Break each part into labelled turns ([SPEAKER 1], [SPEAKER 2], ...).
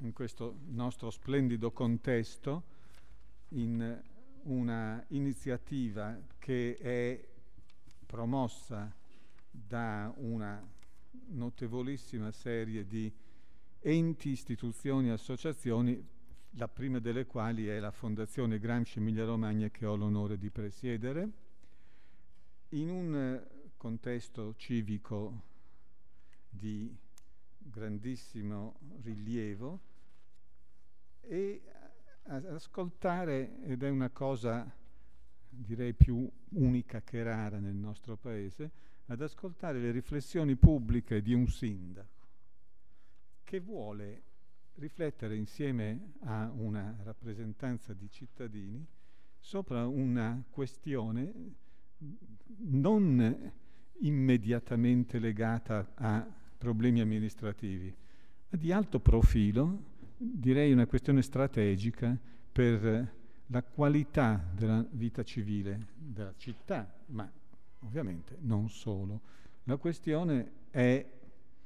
[SPEAKER 1] in questo nostro splendido contesto, in una iniziativa che è promossa da una notevolissima serie di enti, istituzioni, associazioni, la prima delle quali è la Fondazione Gramsci Emilia Romagna, che ho l'onore di presiedere, in un contesto civico di grandissimo rilievo, e ascoltare, ed è una cosa direi più unica che rara nel nostro paese, ad ascoltare le riflessioni pubbliche di un sindaco che vuole riflettere insieme a una rappresentanza di cittadini sopra una questione non immediatamente legata a problemi amministrativi, ma di alto profilo, direi una questione strategica per la qualità della vita civile della città, ma ovviamente non solo. La questione è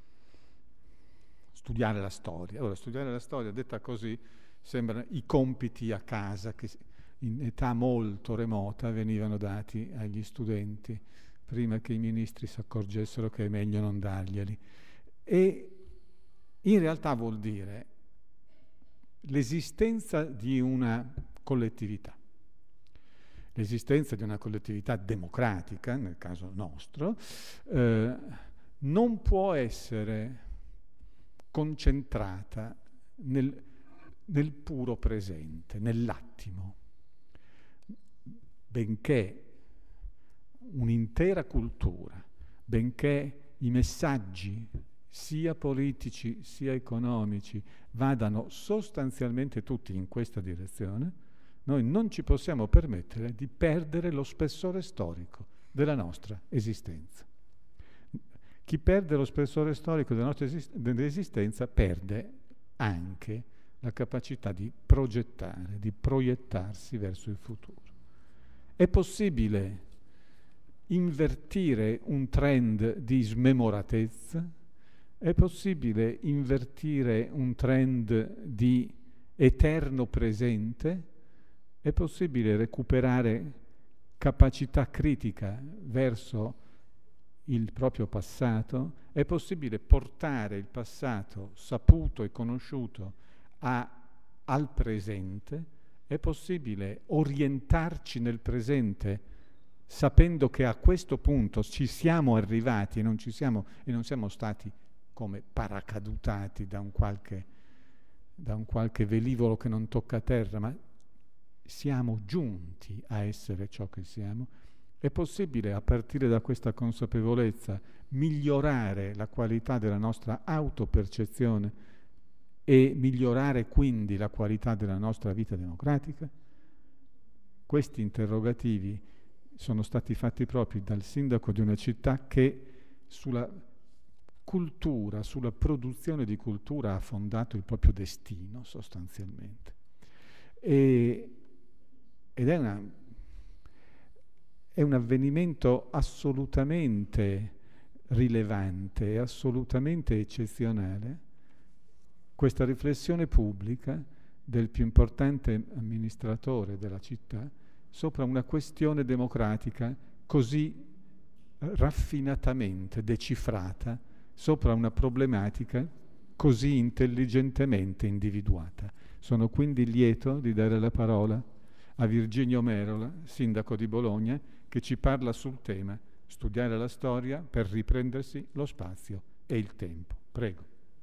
[SPEAKER 1] studiare la storia. Ora, studiare la storia, detta così, sembrano i compiti a casa che in età molto remota venivano dati agli studenti, prima che i ministri si accorgessero che è meglio non darglieli. E in realtà vuol dire l'esistenza di una collettività. L'esistenza di una collettività democratica, nel caso nostro, non può essere concentrata nel puro presente, nell'attimo, benché un'intera cultura, benché i messaggi sia politici sia economici vadano sostanzialmente tutti in questa direzione, noi non ci possiamo permettere di perdere lo spessore storico della nostra esistenza. Chi perde lo spessore storico della nostra esistenza perde anche la capacità di progettare, di proiettarsi verso il futuro. È possibile invertire un trend di smemoratezza? È possibile invertire un trend di eterno presente? È possibile recuperare capacità critica verso il proprio passato? È possibile portare il passato saputo e conosciuto al presente? È possibile orientarci nel presente sapendo che a questo punto ci siamo arrivati e non siamo stati come paracadutati da un qualche velivolo che non tocca terra, ma siamo giunti a essere ciò che siamo? È possibile, a partire da questa consapevolezza, migliorare la qualità della nostra autopercezione e migliorare quindi la qualità della nostra vita democratica? Questi interrogativi sono stati fatti propri dal sindaco di una città che sulla cultura, sulla produzione di cultura ha fondato il proprio destino sostanzialmente. Ed è un avvenimento assolutamente rilevante e assolutamente eccezionale, questa riflessione pubblica del più importante amministratore della città sopra una questione democratica così raffinatamente decifrata, sopra una problematica così intelligentemente individuata. Sono quindi lieto di dare la parola a Virginio Merola, sindaco di Bologna, che ci parla sul tema studiare la storia per riprendersi lo spazio e il tempo. Prego.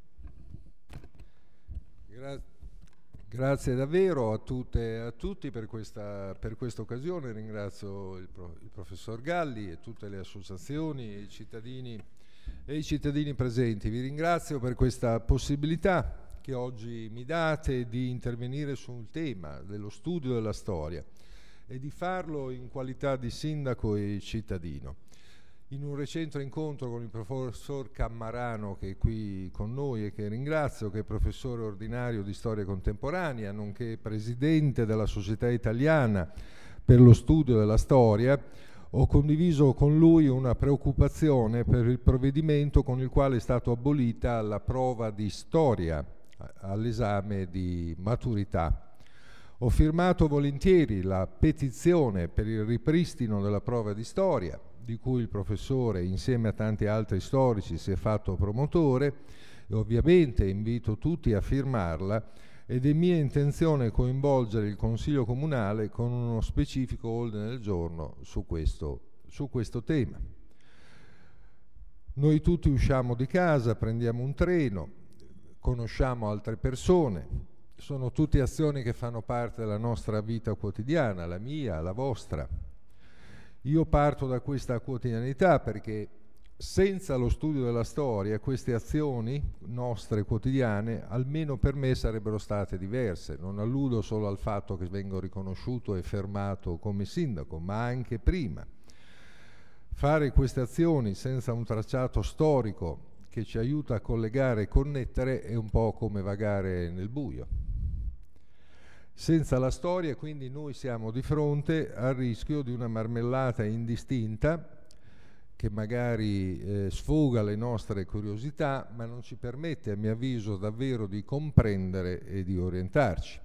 [SPEAKER 2] Grazie davvero a tutte e a tutti per questa occasione. Ringrazio il professor Galli e tutte le associazioni e i cittadini presenti. Vi ringrazio per questa possibilità che oggi mi date di intervenire sul tema dello studio della storia e di farlo in qualità di sindaco e cittadino. In un recente incontro con il professor Cammarano, che è qui con noi e che ringrazio, che è professore ordinario di storia contemporanea, nonché presidente della Società Italiana per lo studio della storia, ho condiviso con lui una preoccupazione per il provvedimento con il quale è stata abolita la prova di storia all'esame di maturità. Ho firmato volentieri la petizione per il ripristino della prova di storia, di cui il professore, insieme a tanti altri storici, si è fatto promotore, e ovviamente invito tutti a firmarla, ed è mia intenzione coinvolgere il Consiglio Comunale con uno specifico ordine del giorno su questo tema. Noi tutti usciamo di casa, prendiamo un treno, conosciamo altre persone, sono tutte azioni che fanno parte della nostra vita quotidiana, la mia, la vostra. Io parto da questa quotidianità perché senza lo studio della storia queste azioni nostre quotidiane, almeno per me, sarebbero state diverse. Non alludo solo al fatto che vengo riconosciuto e fermato come sindaco, ma anche prima. Fare queste azioni senza un tracciato storico che ci aiuta a collegare e connettere è un po' come vagare nel buio. Senza la storia, quindi, noi siamo di fronte al rischio di una marmellata indistinta che magari sfoga le nostre curiosità, ma non ci permette, a mio avviso, davvero di comprendere e di orientarci.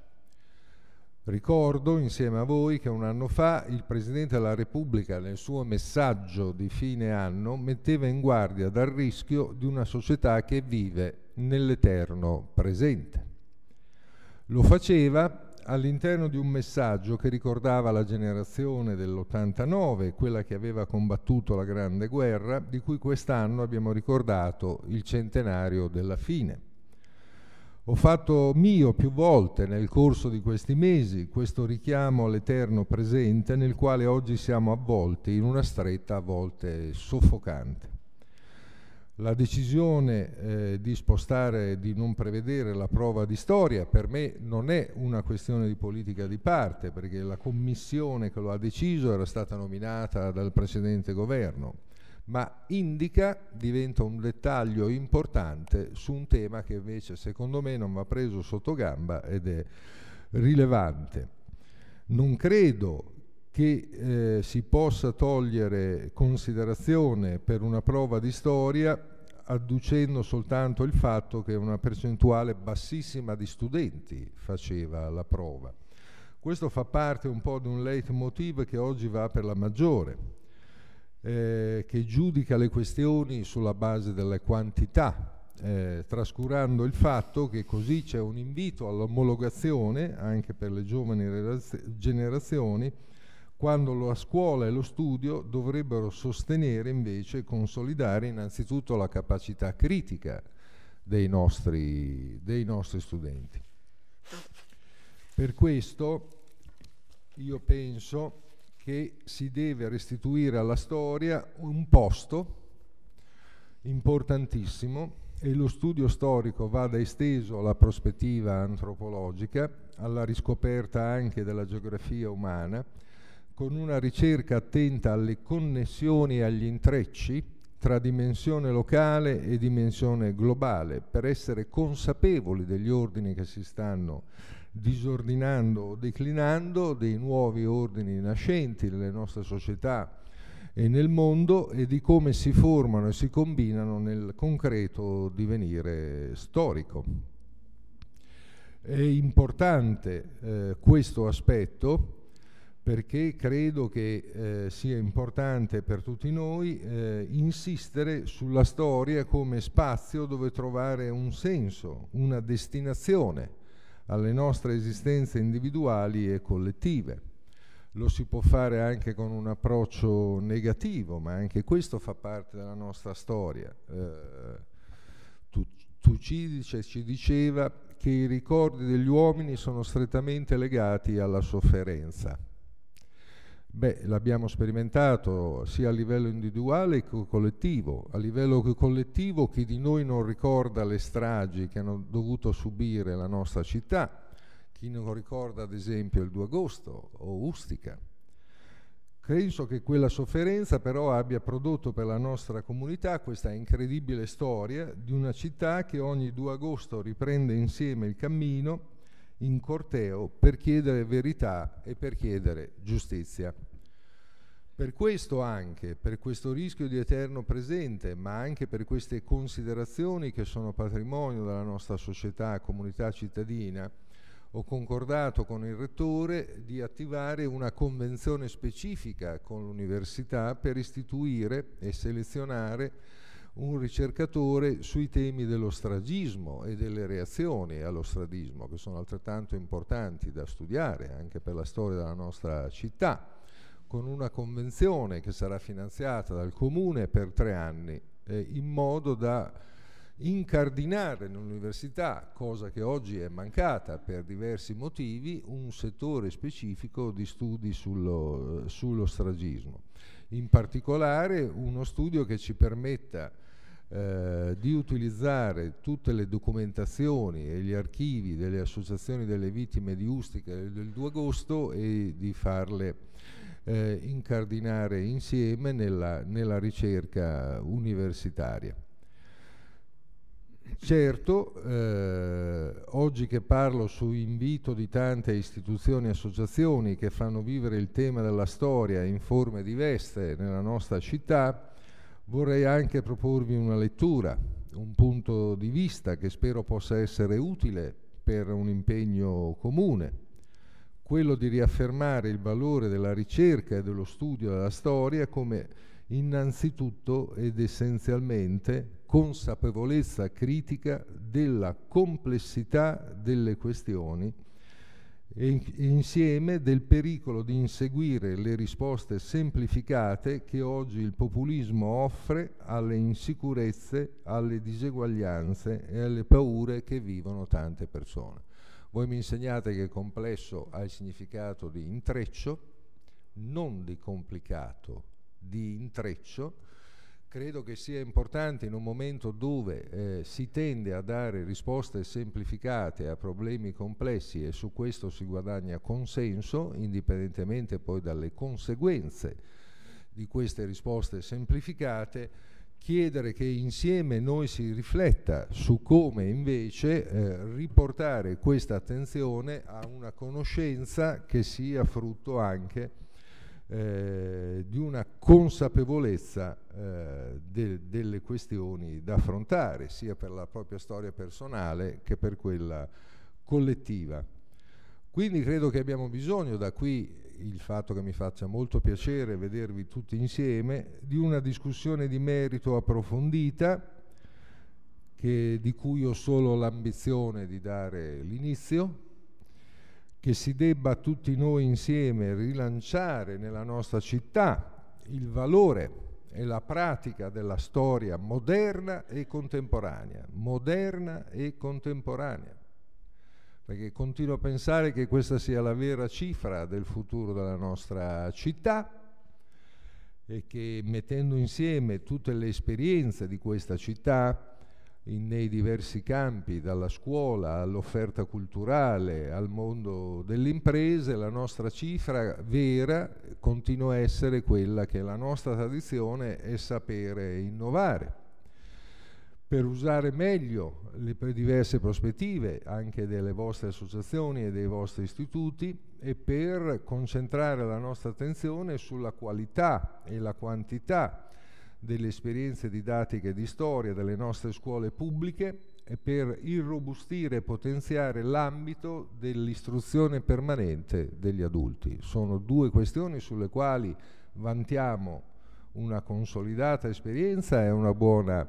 [SPEAKER 2] Ricordo insieme a voi che un anno fa il Presidente della Repubblica, nel suo messaggio di fine anno, metteva in guardia dal rischio di una società che vive nell'eterno presente. Lo faceva all'interno di un messaggio che ricordava la generazione dell'89, quella che aveva combattuto la Grande Guerra, di cui quest'anno abbiamo ricordato il centenario della fine. Ho fatto mio più volte nel corso di questi mesi questo richiamo all'eterno presente nel quale oggi siamo avvolti in una stretta a volte soffocante. La decisione di spostare, di non prevedere la prova di storia, per me non è una questione di politica di parte, perché la commissione che lo ha deciso era stata nominata dal precedente governo, ma diventa un dettaglio importante su un tema che invece secondo me non va preso sotto gamba ed è rilevante. Non credo che si possa togliere considerazione per una prova di storia adducendo soltanto il fatto che una percentuale bassissima di studenti faceva la prova. Questo fa parte un po' di un leitmotiv che oggi va per la maggiore, che giudica le questioni sulla base delle quantità, trascurando il fatto che così c'è un invito all'omologazione anche per le giovani generazioni, quando la scuola e lo studio dovrebbero sostenere invece e consolidare innanzitutto la capacità critica dei nostri studenti. Per questo io penso che si deve restituire alla storia un posto importantissimo, e lo studio storico vada esteso alla prospettiva antropologica, alla riscoperta anche della geografia umana, con una ricerca attenta alle connessioni e agli intrecci tra dimensione locale e dimensione globale, per essere consapevoli degli ordini che si stanno disordinando o declinando, dei nuovi ordini nascenti nelle nostre società e nel mondo, e di come si formano e si combinano nel concreto divenire storico. È importante questo aspetto, perché credo che sia importante per tutti noi insistere sulla storia come spazio dove trovare un senso, una destinazione alle nostre esistenze individuali e collettive. Lo si può fare anche con un approccio negativo, ma anche questo fa parte della nostra storia. Tucídides ci diceva che i ricordi degli uomini sono strettamente legati alla sofferenza. Beh, l'abbiamo sperimentato sia a livello individuale che collettivo. A livello collettivo, chi di noi non ricorda le stragi che hanno dovuto subire la nostra città? Chi non ricorda ad esempio il 2 agosto o Ustica? Penso che quella sofferenza però abbia prodotto per la nostra comunità questa incredibile storia di una città che ogni 2 agosto riprende insieme il cammino in corteo per chiedere verità e per chiedere giustizia. Per questo anche, per questo rischio di eterno presente, ma anche per queste considerazioni che sono patrimonio della nostra società, comunità cittadina, ho concordato con il Rettore di attivare una convenzione specifica con l'Università per istituire e selezionare un ricercatore sui temi dello stragismo e delle reazioni allo stragismo, che sono altrettanto importanti da studiare anche per la storia della nostra città, con una convenzione che sarà finanziata dal Comune per 3 anni, in modo da incardinare nell'università, cosa che oggi è mancata per diversi motivi, un settore specifico di studi sullo stragismo. In particolare uno studio che ci permetta di utilizzare tutte le documentazioni e gli archivi delle associazioni delle vittime di Ustica del 2 agosto e di farle incardinare insieme nella ricerca universitaria. Certo, oggi che parlo su invito di tante istituzioni e associazioni che fanno vivere il tema della storia in forme diverse nella nostra città, vorrei anche proporvi una lettura, un punto di vista che spero possa essere utile per un impegno comune, quello di riaffermare il valore della ricerca e dello studio della storia come innanzitutto ed essenzialmente consapevolezza critica della complessità delle questioni e insieme del pericolo di inseguire le risposte semplificate che oggi il populismo offre alle insicurezze, alle diseguaglianze e alle paure che vivono tante persone. Voi mi insegnate che complesso ha il significato di intreccio, non di complicato, di intreccio. Credo che sia importante in un momento dove si tende a dare risposte semplificate a problemi complessi e su questo si guadagna consenso, indipendentemente poi dalle conseguenze di queste risposte semplificate, chiedere che insieme noi si rifletta su come invece riportare questa attenzione a una conoscenza che sia frutto anche di una consapevolezza delle questioni da affrontare, sia per la propria storia personale che per quella collettiva. Quindi credo che abbiamo bisogno, da qui il fatto che mi faccia molto piacere vedervi tutti insieme, di una discussione di merito approfondita, di cui ho solo l'ambizione di dare l'inizio, che si debba tutti noi insieme rilanciare nella nostra città il valore e la pratica della storia moderna e contemporanea, perché continuo a pensare che questa sia la vera cifra del futuro della nostra città e che mettendo insieme tutte le esperienze di questa città nei diversi campi, dalla scuola all'offerta culturale al mondo delle imprese, la nostra cifra vera continua a essere quella che la nostra tradizione è sapere innovare, per usare meglio le diverse prospettive anche delle vostre associazioni e dei vostri istituti e per concentrare la nostra attenzione sulla qualità e la quantità delle esperienze didattiche di storia delle nostre scuole pubbliche e per irrobustire e potenziare l'ambito dell'istruzione permanente degli adulti. Sono 2 questioni sulle quali vantiamo una consolidata esperienza e una buona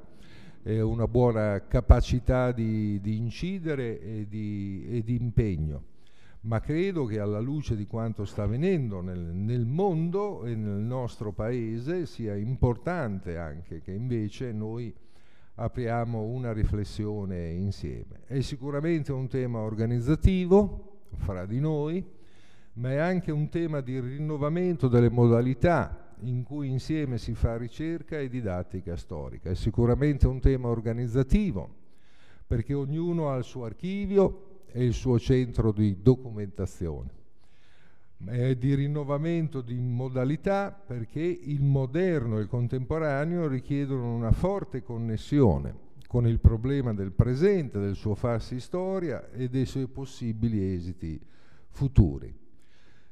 [SPEAKER 2] capacità di incidere e di impegno. Ma credo che alla luce di quanto sta avvenendo nel mondo e nel nostro paese sia importante anche che invece noi apriamo una riflessione insieme. È sicuramente un tema organizzativo fra di noi, ma è anche un tema di rinnovamento delle modalità in cui insieme si fa ricerca e didattica storica. È sicuramente un tema organizzativo, perché ognuno ha il suo archivio e il suo centro di documentazione. È di rinnovamento di modalità perché il moderno e il contemporaneo richiedono una forte connessione con il problema del presente, del suo farsi storia e dei suoi possibili esiti futuri.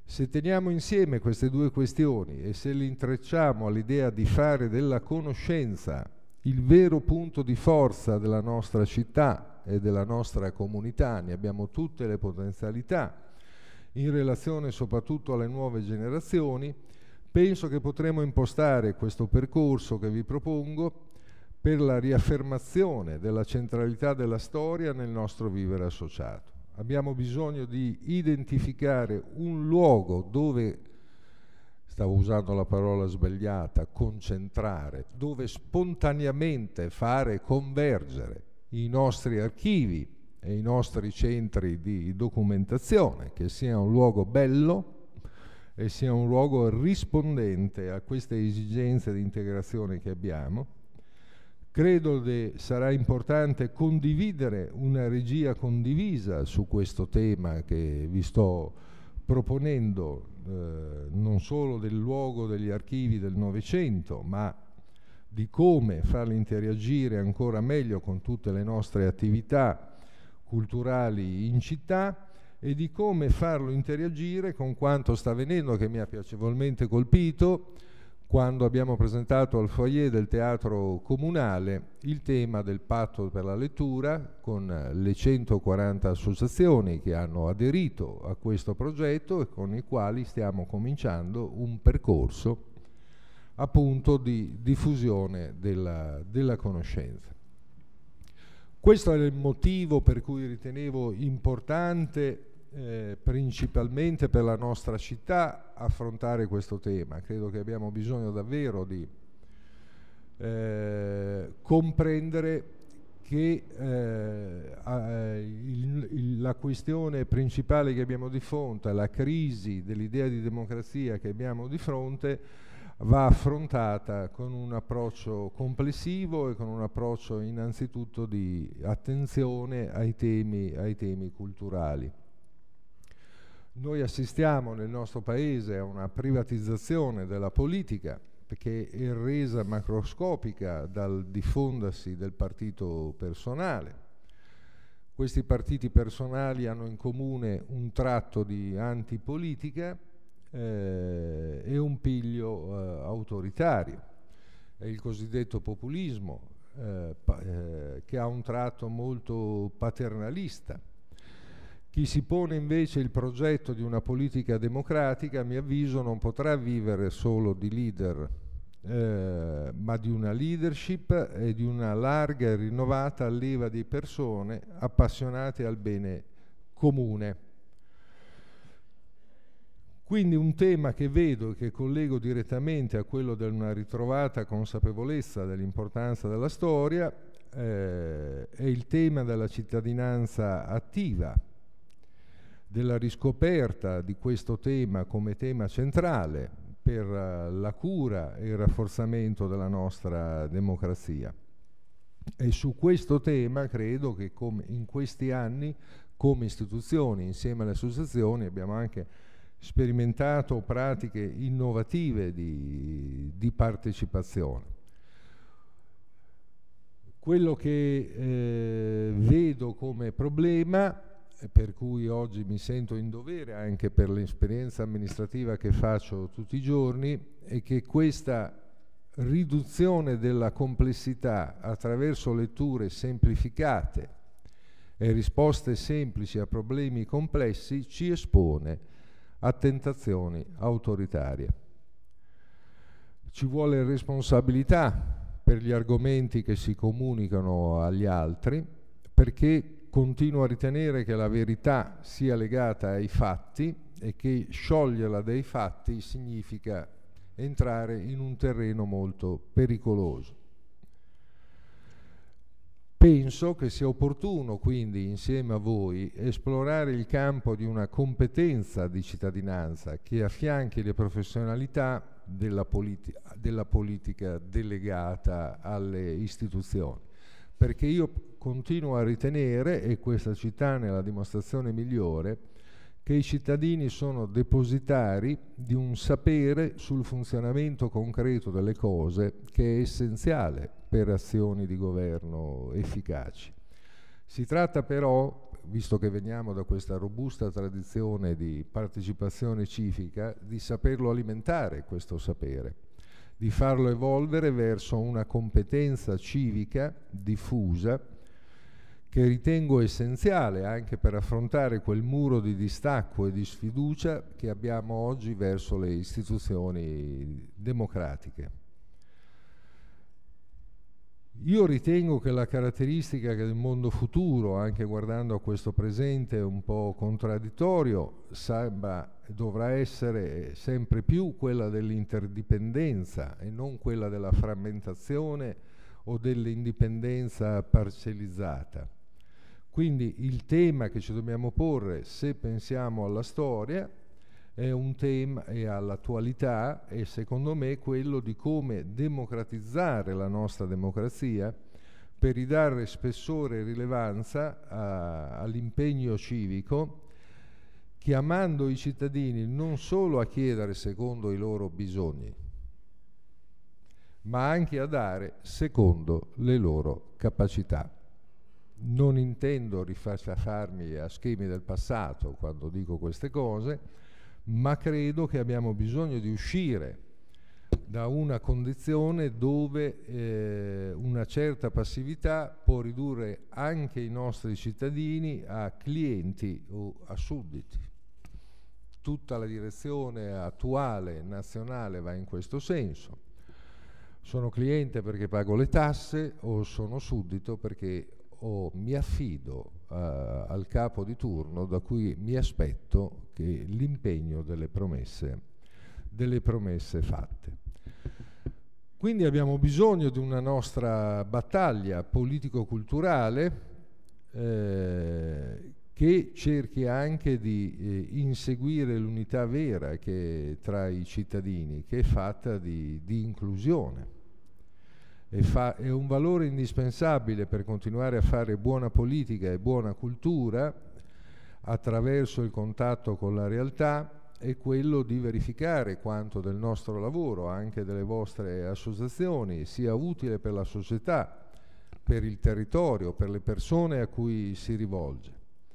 [SPEAKER 2] Se teniamo insieme queste due questioni e se li intrecciamo all'idea di fare della conoscenza il vero punto di forza della nostra città e della nostra comunità, ne abbiamo tutte le potenzialità, in relazione soprattutto alle nuove generazioni, penso che potremo impostare questo percorso che vi propongo per la riaffermazione della centralità della storia nel nostro vivere associato. Abbiamo bisogno di identificare un luogo dove, stavo usando la parola sbagliata, concentrare, dove spontaneamente fare convergere i nostri archivi e i nostri centri di documentazione, che sia un luogo bello e sia un luogo rispondente a queste esigenze di integrazione che abbiamo. Credo che sarà importante condividere una regia condivisa su questo tema che vi sto proponendo, non solo del luogo degli archivi del Novecento, ma di come farli interagire ancora meglio con tutte le nostre attività culturali in città e di come farlo interagire con quanto sta avvenendo, che mi ha piacevolmente colpito quando abbiamo presentato al foyer del Teatro Comunale il tema del patto per la lettura, con le 140 associazioni che hanno aderito a questo progetto e con i quali stiamo cominciando un percorso appunto di diffusione della conoscenza. Questo è il motivo per cui ritenevo importante principalmente per la nostra città affrontare questo tema. Credo che abbiamo bisogno davvero di comprendere che la questione principale che abbiamo di fronte, la crisi dell'idea di democrazia che abbiamo di fronte, va affrontata con un approccio complessivo e con un approccio innanzitutto di attenzione ai temi culturali. Noi assistiamo nel nostro paese a una privatizzazione della politica perché è resa macroscopica dal diffondersi del partito personale. Questi partiti personali hanno in comune un tratto di antipolitica e un piglio autoritario. È il cosiddetto populismo che ha un tratto molto paternalista. Chi si pone invece il progetto di una politica democratica, a mio avviso, non potrà vivere solo di leader, ma di una leadership e di una larga e rinnovata leva di persone appassionate al bene comune. Quindi un tema che vedo e che collego direttamente a quello di una ritrovata consapevolezza dell'importanza della storia è il tema della cittadinanza attiva, della riscoperta di questo tema come tema centrale per la cura e il rafforzamento della nostra democrazia. E su questo tema credo che in questi anni, come istituzioni, insieme alle associazioni, abbiamo anche sperimentato pratiche innovative di partecipazione. Quello che vedo come problema, per cui oggi mi sento in dovere anche per l'esperienza amministrativa che faccio tutti i giorni, è che questa riduzione della complessità attraverso letture semplificate e risposte semplici a problemi complessi ci espone a tentazioni autoritarie. Ci vuole responsabilità per gli argomenti che si comunicano agli altri, perché continuo a ritenere che la verità sia legata ai fatti e che scioglierla dai fatti significa entrare in un terreno molto pericoloso. Penso che sia opportuno quindi insieme a voi esplorare il campo di una competenza di cittadinanza che affianchi le professionalità della politica delegata alle istituzioni. Perché io continuo a ritenere, e questa città è la dimostrazione migliore, che i cittadini sono depositari di un sapere sul funzionamento concreto delle cose che è essenziale per azioni di governo efficaci. Si tratta però, visto che veniamo da questa robusta tradizione di partecipazione civica, di saperlo alimentare questo sapere, di farlo evolvere verso una competenza civica diffusa che ritengo essenziale anche per affrontare quel muro di distacco e di sfiducia che abbiamo oggi verso le istituzioni democratiche. Io ritengo che la caratteristica del mondo futuro, anche guardando a questo presente un po' contraddittorio, dovrà essere sempre più quella dell'interdipendenza e non quella della frammentazione o dell'indipendenza parcellizzata. Quindi il tema che ci dobbiamo porre, se pensiamo alla storia, è un tema e all'attualità, e secondo me quello di come democratizzare la nostra democrazia per ridare spessore e rilevanza all'impegno civico, chiamando i cittadini non solo a chiedere secondo i loro bisogni, ma anche a dare secondo le loro capacità. Non intendo rifarmi a schemi del passato quando dico queste cose, ma credo che abbiamo bisogno di uscire da una condizione dove una certa passività può ridurre anche i nostri cittadini a clienti o a sudditi. Tutta la direzione attuale nazionale va in questo senso. Sono cliente perché pago le tasse o sono suddito perché mi affido al capo di turno da cui mi aspetto che l'impegno delle promesse fatte. Quindi abbiamo bisogno di una nostra battaglia politico-culturale che cerchi anche di inseguire l'unità vera che tra i cittadini, che è fatta di inclusione. È un valore indispensabile per continuare a fare buona politica e buona cultura attraverso il contatto con la realtà, è quello di verificare quanto del nostro lavoro, anche delle vostre associazioni, sia utile per la società, per il territorio, per le persone a cui si rivolge.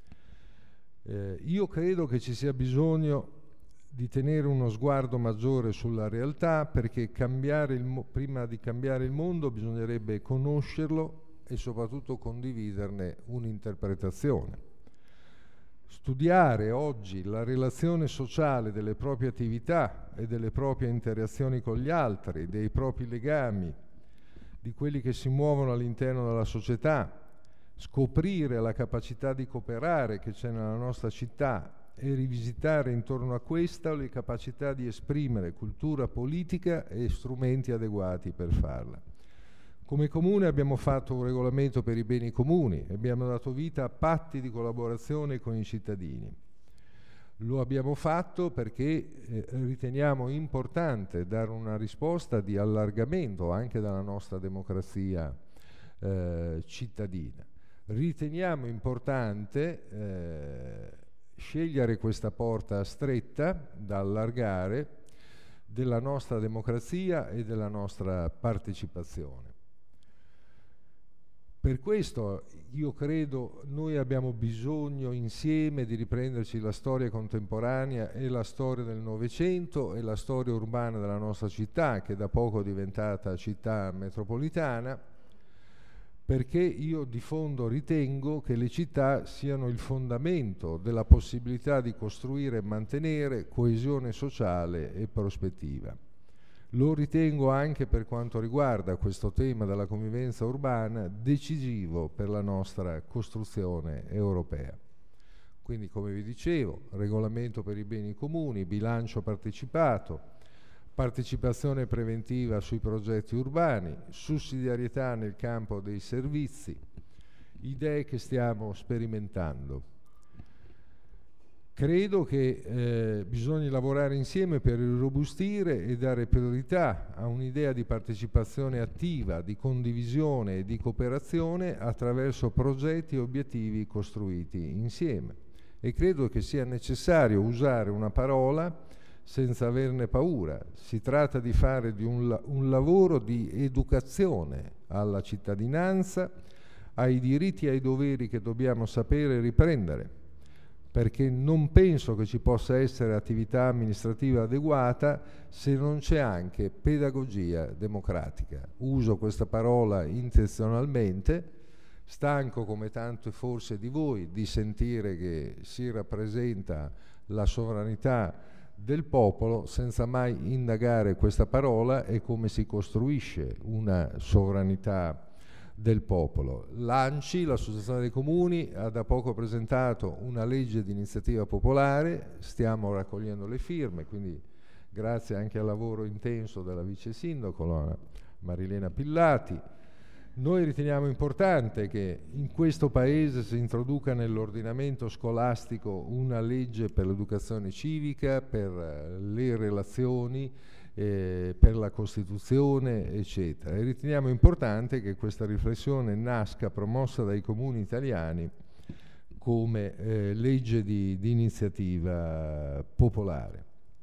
[SPEAKER 2] Io credo che ci sia bisogno di tenere uno sguardo maggiore sulla realtà, perché prima di cambiare il mondo bisognerebbe conoscerlo e soprattutto condividerne un'interpretazione. Studiare oggi la relazione sociale delle proprie attività e delle proprie interazioni con gli altri, dei propri legami, di quelli che si muovono all'interno della società, scoprire la capacità di cooperare che c'è nella nostra città e rivisitare intorno a questa le capacità di esprimere cultura politica e strumenti adeguati per farla. Come Comune abbiamo fatto un regolamento per i beni comuni, abbiamo dato vita a patti di collaborazione con i cittadini. Lo abbiamo fatto perché riteniamo importante dare una risposta di allargamento anche della nostra democrazia cittadina. Riteniamo importante scegliere questa porta stretta da allargare della nostra democrazia e della nostra partecipazione. Per questo io credo noi abbiamo bisogno insieme di riprenderci la storia contemporanea e la storia del Novecento e la storia urbana della nostra città, che da poco è diventata città metropolitana, perché io di fondo ritengo che le città siano il fondamento della possibilità di costruire e mantenere coesione sociale e prospettiva. Lo ritengo anche per quanto riguarda questo tema della convivenza urbana decisivo per la nostra costruzione europea. Quindi, come vi dicevo, regolamento per i beni comuni, bilancio partecipato, partecipazione preventiva sui progetti urbani, sussidiarietà nel campo dei servizi, idee che stiamo sperimentando. Credo che bisogna lavorare insieme per irrobustire e dare priorità a un'idea di partecipazione attiva, di condivisione e di cooperazione attraverso progetti e obiettivi costruiti insieme. E credo che sia necessario usare una parola senza averne paura. Si tratta di fare un lavoro di educazione alla cittadinanza, ai diritti e ai doveri che dobbiamo sapere riprendere, perché non penso che ci possa essere attività amministrativa adeguata se non c'è anche pedagogia democratica. Uso questa parola intenzionalmente, stanco come tanto forse di voi di sentire che si rappresenta la sovranità del popolo senza mai indagare questa parola e come si costruisce una sovranità del popolo. L'ANCI, l'Associazione dei Comuni, ha da poco presentato una legge di iniziativa popolare, stiamo raccogliendo le firme, quindi grazie anche al lavoro intenso della vice sindaco Marilena Pillati. Noi riteniamo importante che in questo Paese si introduca nell'ordinamento scolastico una legge per l'educazione civica, per le relazioni, per la Costituzione, eccetera. E riteniamo importante che questa riflessione nasca promossa dai comuni italiani come legge di iniziativa popolare.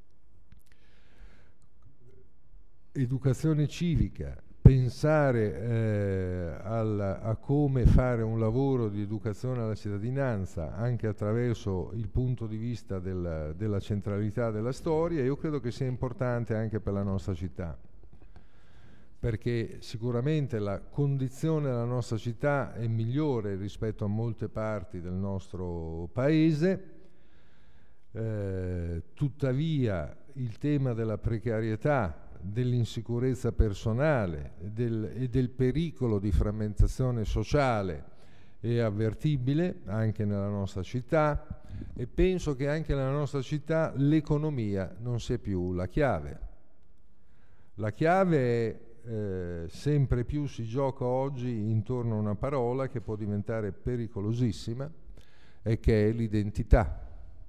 [SPEAKER 2] Educazione civica, pensare a come fare un lavoro di educazione alla cittadinanza anche attraverso il punto di vista della centralità della storia, io credo che sia importante anche per la nostra città, perché sicuramente la condizione della nostra città è migliore rispetto a molte parti del nostro Paese, tuttavia il tema della precarietà, dell'insicurezza personale e del pericolo di frammentazione sociale è avvertibile anche nella nostra città, e penso che anche nella nostra città l'economia non sia più la chiave. La chiave è, sempre più si gioca oggi intorno a una parola che può diventare pericolosissima e che è l'identità.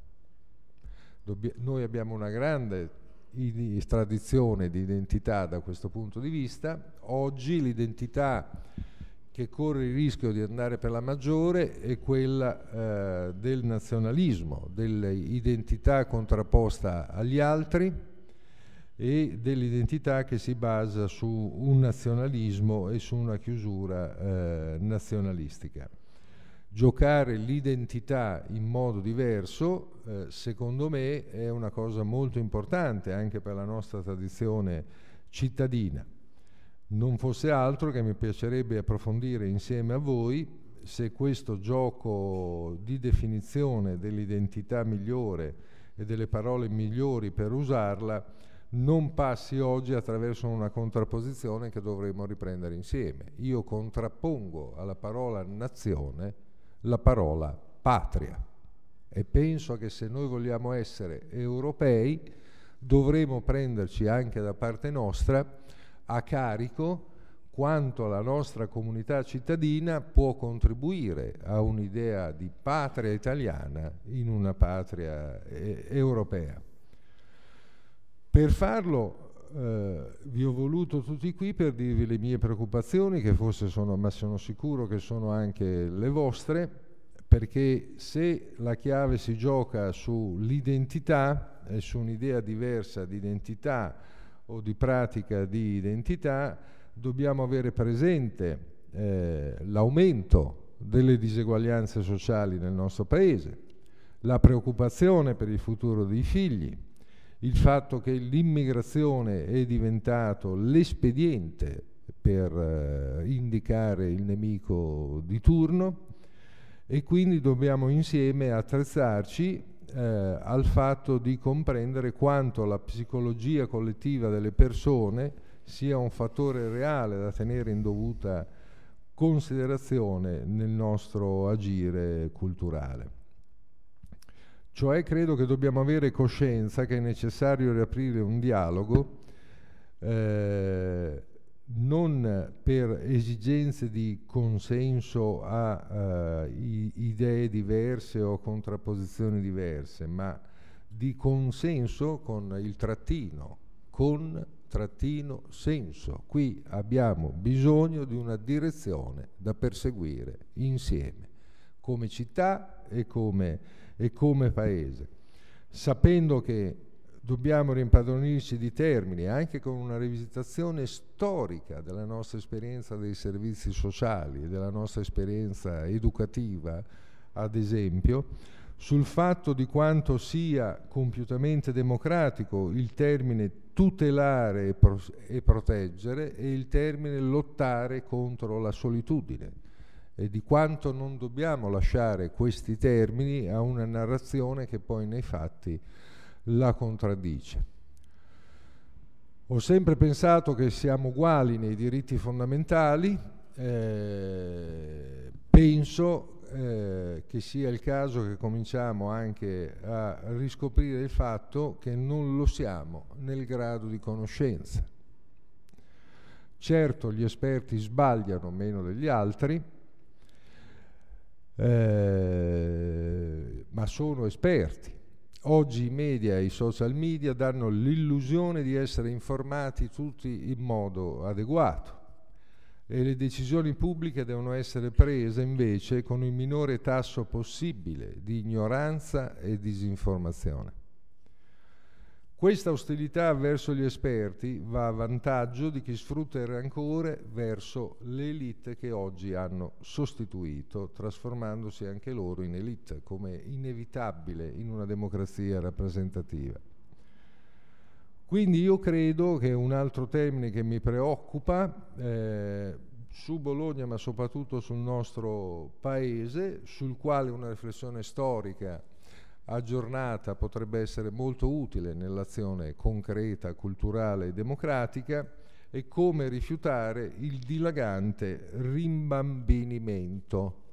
[SPEAKER 2] Noi abbiamo una grande tradizione di identità da questo punto di vista. Oggi l'identità che corre il rischio di andare per la maggiore è quella del nazionalismo, dell'identità contrapposta agli altri e dell'identità che si basa su un nazionalismo e su una chiusura nazionalistica. Giocare l'identità in modo diverso, secondo me, è una cosa molto importante anche per la nostra tradizione cittadina. Non fosse altro che mi piacerebbe approfondire insieme a voi se questo gioco di definizione dell'identità migliore e delle parole migliori per usarla non passi oggi attraverso una contrapposizione che dovremo riprendere insieme. Io contrappongo alla parola nazione la parola patria e penso che se noi vogliamo essere europei dovremo prenderci anche da parte nostra a carico quanto la nostra comunità cittadina può contribuire a un'idea di patria italiana in una patria europea. Per farlo vi ho voluto tutti qui per dirvi le mie preoccupazioni, che forse sono, ma sono sicuro che sono anche le vostre, perché se la chiave si gioca sull'identità e su un'idea diversa di identità o di pratica di identità, dobbiamo avere presente l'aumento delle diseguaglianze sociali nel nostro Paese, la preoccupazione per il futuro dei figli, il fatto che l'immigrazione è diventato l'espediente per indicare il nemico di turno, e quindi dobbiamo insieme attrezzarci al fatto di comprendere quanto la psicologia collettiva delle persone sia un fattore reale da tenere in dovuta considerazione nel nostro agire culturale. Cioè credo che dobbiamo avere coscienza che è necessario riaprire un dialogo non per esigenze di consenso a idee diverse o contrapposizioni diverse, ma di consenso con il trattino, con trattino senso. Qui abbiamo bisogno di una direzione da perseguire insieme, come città e come Paese, sapendo che dobbiamo rimpadronirci di termini, anche con una rivisitazione storica della nostra esperienza dei servizi sociali, della nostra esperienza educativa, ad esempio, sul fatto di quanto sia compiutamente democratico il termine tutelare e proteggere e il termine lottare contro la solitudine, e di quanto non dobbiamo lasciare questi termini a una narrazione che poi nei fatti la contraddice. Ho sempre pensato che siamo uguali nei diritti fondamentali, penso che sia il caso che cominciamo anche a riscoprire il fatto che non lo siamo nel grado di conoscenza. Certo, gli esperti sbagliano meno degli altri, ma sono esperti. Oggi i media e i social media danno l'illusione di essere informati tutti in modo adeguato e le decisioni pubbliche devono essere prese invece con il minore tasso possibile di ignoranza e disinformazione. Questa ostilità verso gli esperti va a vantaggio di chi sfrutta il rancore verso le élite che oggi hanno sostituito, trasformandosi anche loro in élite, come inevitabile in una democrazia rappresentativa. Quindi io credo che un altro termine che mi preoccupa su Bologna, ma soprattutto sul nostro paese, sul quale una riflessione storica aggiornata potrebbe essere molto utile nell'azione concreta, culturale e democratica, è come rifiutare il dilagante rimbambinimento.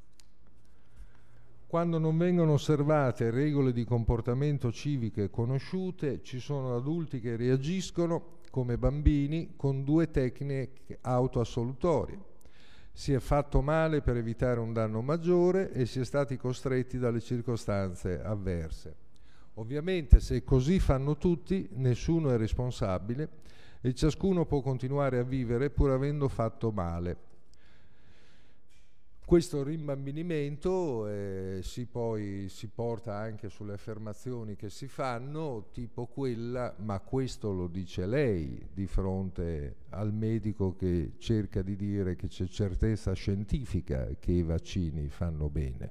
[SPEAKER 2] Quando non vengono osservate regole di comportamento civiche conosciute, ci sono adulti che reagiscono come bambini con due tecniche autoassolutorie. Si è fatto male per evitare un danno maggiore e si è stati costretti dalle circostanze avverse. Ovviamente se così fanno tutti, nessuno è responsabile e ciascuno può continuare a vivere pur avendo fatto male. Questo rimbambinimento si porta anche sulle affermazioni che si fanno, tipo quella, ma questo lo dice lei, di fronte al medico che cerca di dire che c'è certezza scientifica che i vaccini fanno bene.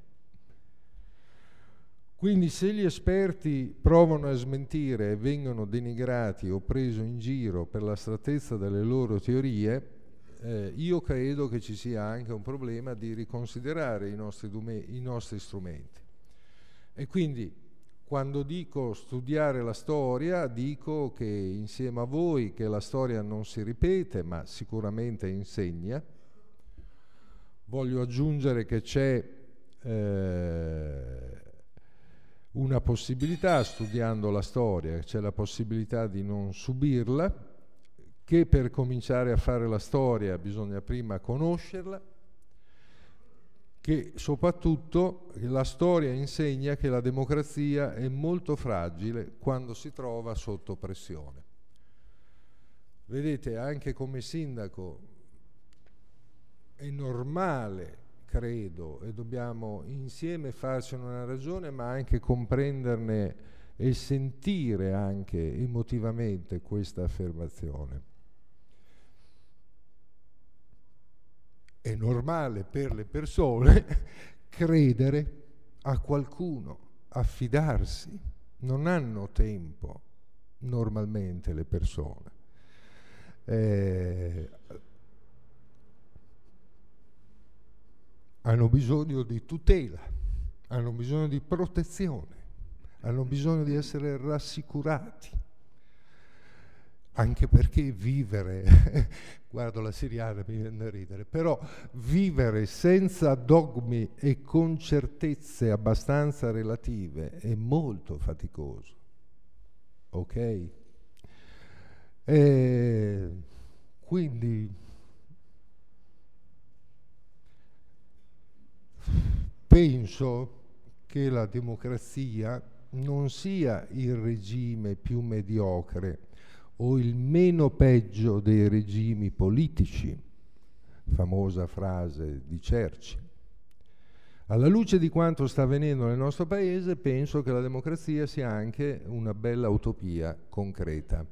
[SPEAKER 2] Quindi se gli esperti provano a smentire e vengono denigrati o presi in giro per l'astrattezza delle loro teorie, io credo che ci sia anche un problema di riconsiderare i nostri strumenti. E quindi quando dico studiare la storia, dico che insieme a voi che la storia non si ripete, ma sicuramente insegna. Voglio aggiungere che c'è una possibilità, studiando la storia, c'è la possibilità di non subirla, che per cominciare a fare la storia bisogna prima conoscerla, che soprattutto la storia insegna che la democrazia è molto fragile quando si trova sotto pressione. Vedete, anche come sindaco è normale, credo, e dobbiamo insieme farcene una ragione, ma anche comprenderne e sentire anche emotivamente questa affermazione. È normale per le persone credere a qualcuno, affidarsi. Non hanno tempo normalmente le persone. Hanno bisogno di tutela, hanno bisogno di protezione, hanno bisogno di essere rassicurati. Anche perché vivere, guardo la Siriana, mi viene da ridere, però vivere senza dogmi e con certezze abbastanza relative è molto faticoso, ok? Quindi penso che la democrazia non sia il regime più mediocre o il meno peggio dei regimi politici, famosa frase di Churchill. Alla luce di quanto sta avvenendo nel nostro paese, penso che la democrazia sia anche una bella utopia concreta.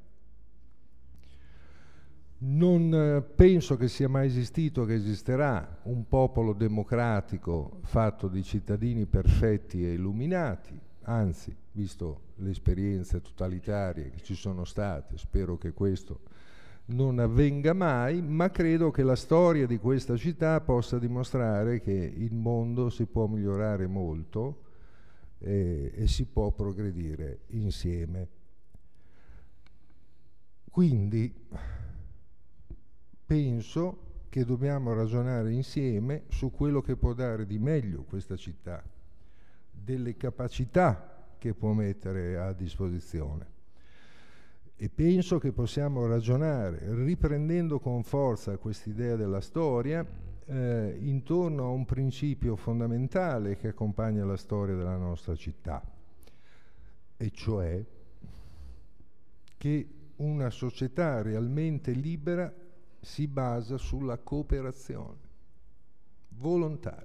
[SPEAKER 2] Non penso che sia mai esistito, che esisterà un popolo democratico fatto di cittadini perfetti e illuminati, anzi, visto le esperienze totalitarie che ci sono state, spero che questo non avvenga mai, ma credo che la storia di questa città possa dimostrare che il mondo si può migliorare molto e si può progredire insieme. Quindi penso che dobbiamo ragionare insieme su quello che può dare di meglio questa città, delle capacità che può mettere a disposizione. E penso che possiamo ragionare, riprendendo con forza quest'idea della storia, intorno a un principio fondamentale che accompagna la storia della nostra città, e cioè che una società realmente libera si basa sulla cooperazione volontaria.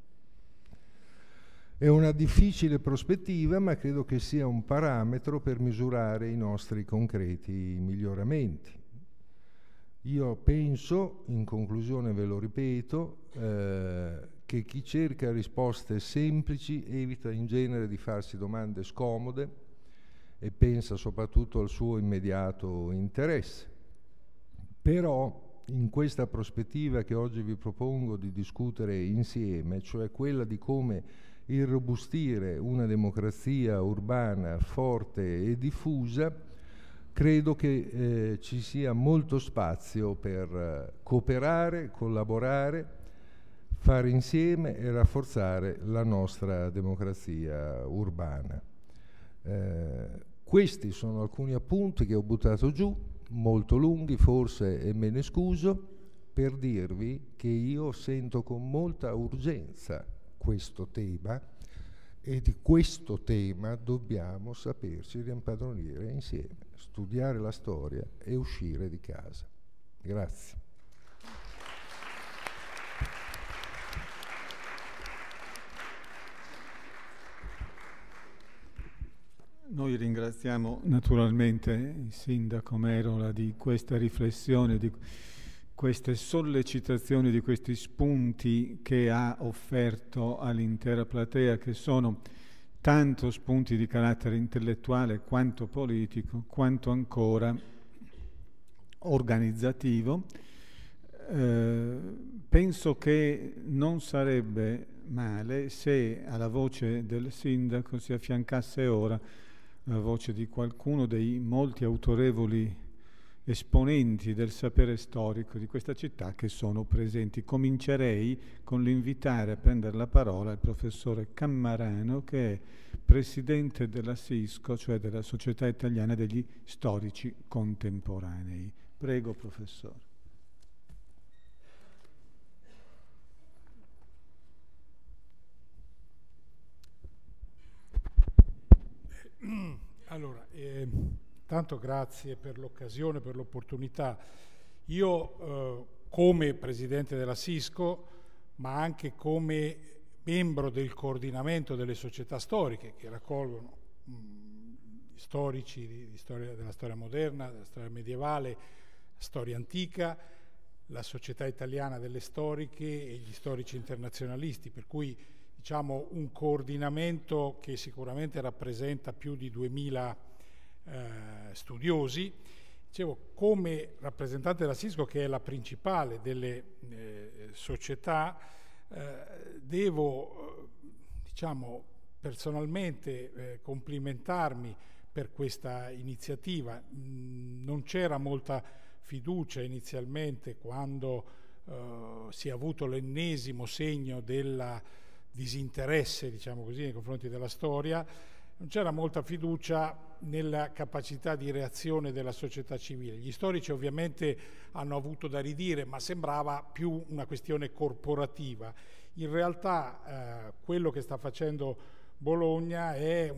[SPEAKER 2] È una difficile prospettiva, ma credo che sia un parametro per misurare i nostri concreti miglioramenti. Io penso, in conclusione ve lo ripeto, che chi cerca risposte semplici evita in genere di farsi domande scomode e pensa soprattutto al suo immediato interesse. Però in questa prospettiva che oggi vi propongo di discutere insieme, cioè quella di come irrobustire una democrazia urbana forte e diffusa, credo che ci sia molto spazio per cooperare, collaborare, fare insieme e rafforzare la nostra democrazia urbana. Questi sono alcuni appunti che ho buttato giù, molto lunghi forse, e me ne scuso, per dirvi che io sento con molta urgenza questo tema, e di questo tema dobbiamo saperci riimpadronire insieme, studiare la storia e uscire di casa. Grazie.
[SPEAKER 1] Noi ringraziamo naturalmente il Sindaco Merola di questa riflessione, di queste sollecitazioni, di questi spunti che ha offerto all'intera platea, che sono tanto spunti di carattere intellettuale quanto politico, quanto ancora organizzativo. Penso che non sarebbe male se alla voce del Sindaco si affiancasse ora la voce di qualcuno dei molti autorevoli esponenti del sapere storico di questa città che sono presenti. Comincerei con l'invitare a prendere la parola il professore Cammarano, che è presidente della SISCO, cioè della Società Italiana degli Storici Contemporanei. Prego, professore.
[SPEAKER 3] Allora, tanto grazie per l'occasione, per l'opportunità. Io come presidente della SISCO, ma anche come membro del coordinamento delle società storiche che raccolgono storici della storia moderna, della storia medievale, storia antica, la Società Italiana delle Storiche e gli storici internazionalisti, per cui diciamo un coordinamento che sicuramente rappresenta più di 2000 studiosi. Dicevo, come rappresentante della SISCO, che è la principale delle società, devo diciamo personalmente complimentarmi per questa iniziativa. Non c'era molta fiducia inizialmente quando si è avuto l'ennesimo segno del disinteresse, diciamo così, nei confronti della storia. Non c'era molta fiducia nella capacità di reazione della società civile. Gli storici ovviamente hanno avuto da ridire, ma sembrava più una questione corporativa. In realtà quello che sta facendo Bologna è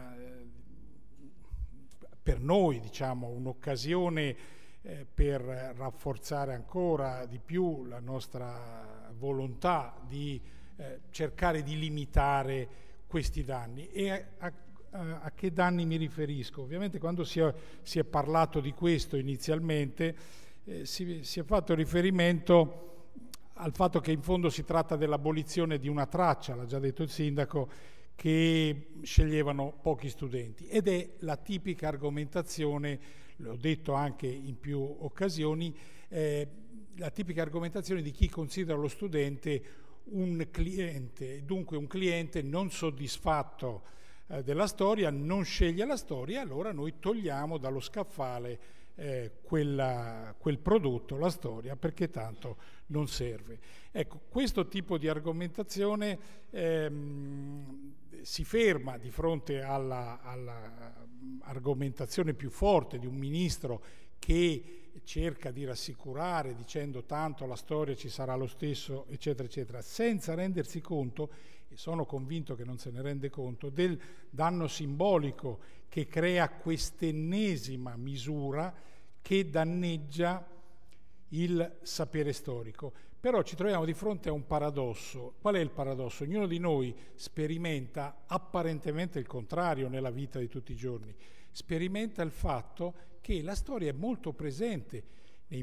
[SPEAKER 3] per noi, diciamo, un'occasione per rafforzare ancora di più la nostra volontà di cercare di limitare questi danni. E a che danni mi riferisco? Ovviamente quando si è parlato di questo inizialmente si è fatto riferimento al fatto che in fondo si tratta dell'abolizione di una traccia, l'ha già detto il sindaco, che sceglievano pochi studenti, ed è la tipica argomentazione, l'ho detto anche in più occasioni, la tipica argomentazione di chi considera lo studente un cliente, dunque un cliente non soddisfatto della storia, non sceglie la storia, allora noi togliamo dallo scaffale quel prodotto, la storia, perché tanto non serve. Ecco, questo tipo di argomentazione si ferma di fronte alla argomentazione più forte di un ministro che cerca di rassicurare dicendo tanto la storia ci sarà lo stesso, eccetera, eccetera, senza rendersi conto, e sono convinto che non se ne rende conto, del danno simbolico che crea quest'ennesima misura che danneggia il sapere storico. Però ci troviamo di fronte a un paradosso. Qual è il paradosso? Ognuno di noi sperimenta apparentemente il contrario nella vita di tutti i giorni. Sperimenta il fatto che la storia è molto presente nei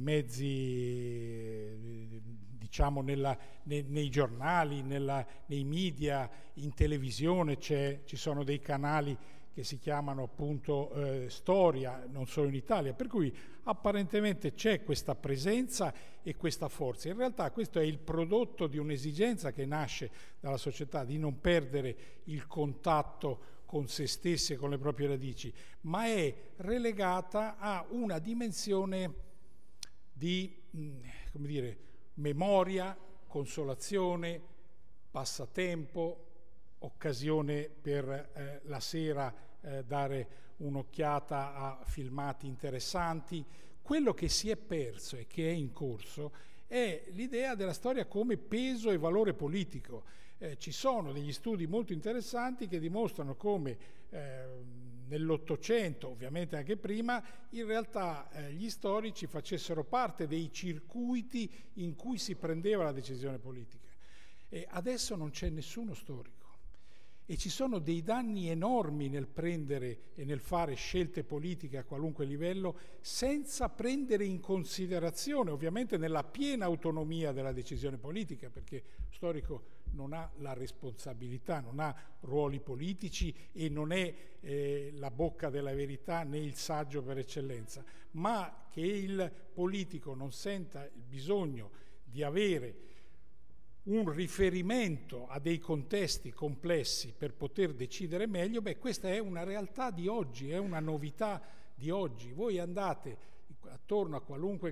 [SPEAKER 3] mezzi, diciamo nei giornali, nei media, in televisione ci sono dei canali che si chiamano appunto storia, non solo in Italia, per cui apparentemente c'è questa presenza e questa forza. In realtà questo è il prodotto di un'esigenza che nasce dalla società di non perdere il contatto con se stesse e con le proprie radici, ma è relegata a una dimensione di, come dire, memoria, consolazione, passatempo, occasione per la sera dare un'occhiata a filmati interessanti. Quello che si è perso e che è in corso è l'idea della storia come peso e valore politico. Ci sono degli studi molto interessanti che dimostrano come nell'Ottocento, ovviamente anche prima, in realtà gli storici facessero parte dei circuiti in cui si prendeva la decisione politica. E adesso non c'è nessuno storico. E ci sono dei danni enormi nel prendere e nel fare scelte politiche a qualunque livello senza prendere in considerazione, ovviamente nella piena autonomia della decisione politica, perché lo storico non ha la responsabilità, non ha ruoli politici e non è la bocca della verità né il saggio per eccellenza, ma che il politico non senta il bisogno di avere un riferimento a dei contesti complessi per poter decidere meglio, questa è una realtà di oggi, è una novità di oggi. Voi andate attorno a qualunque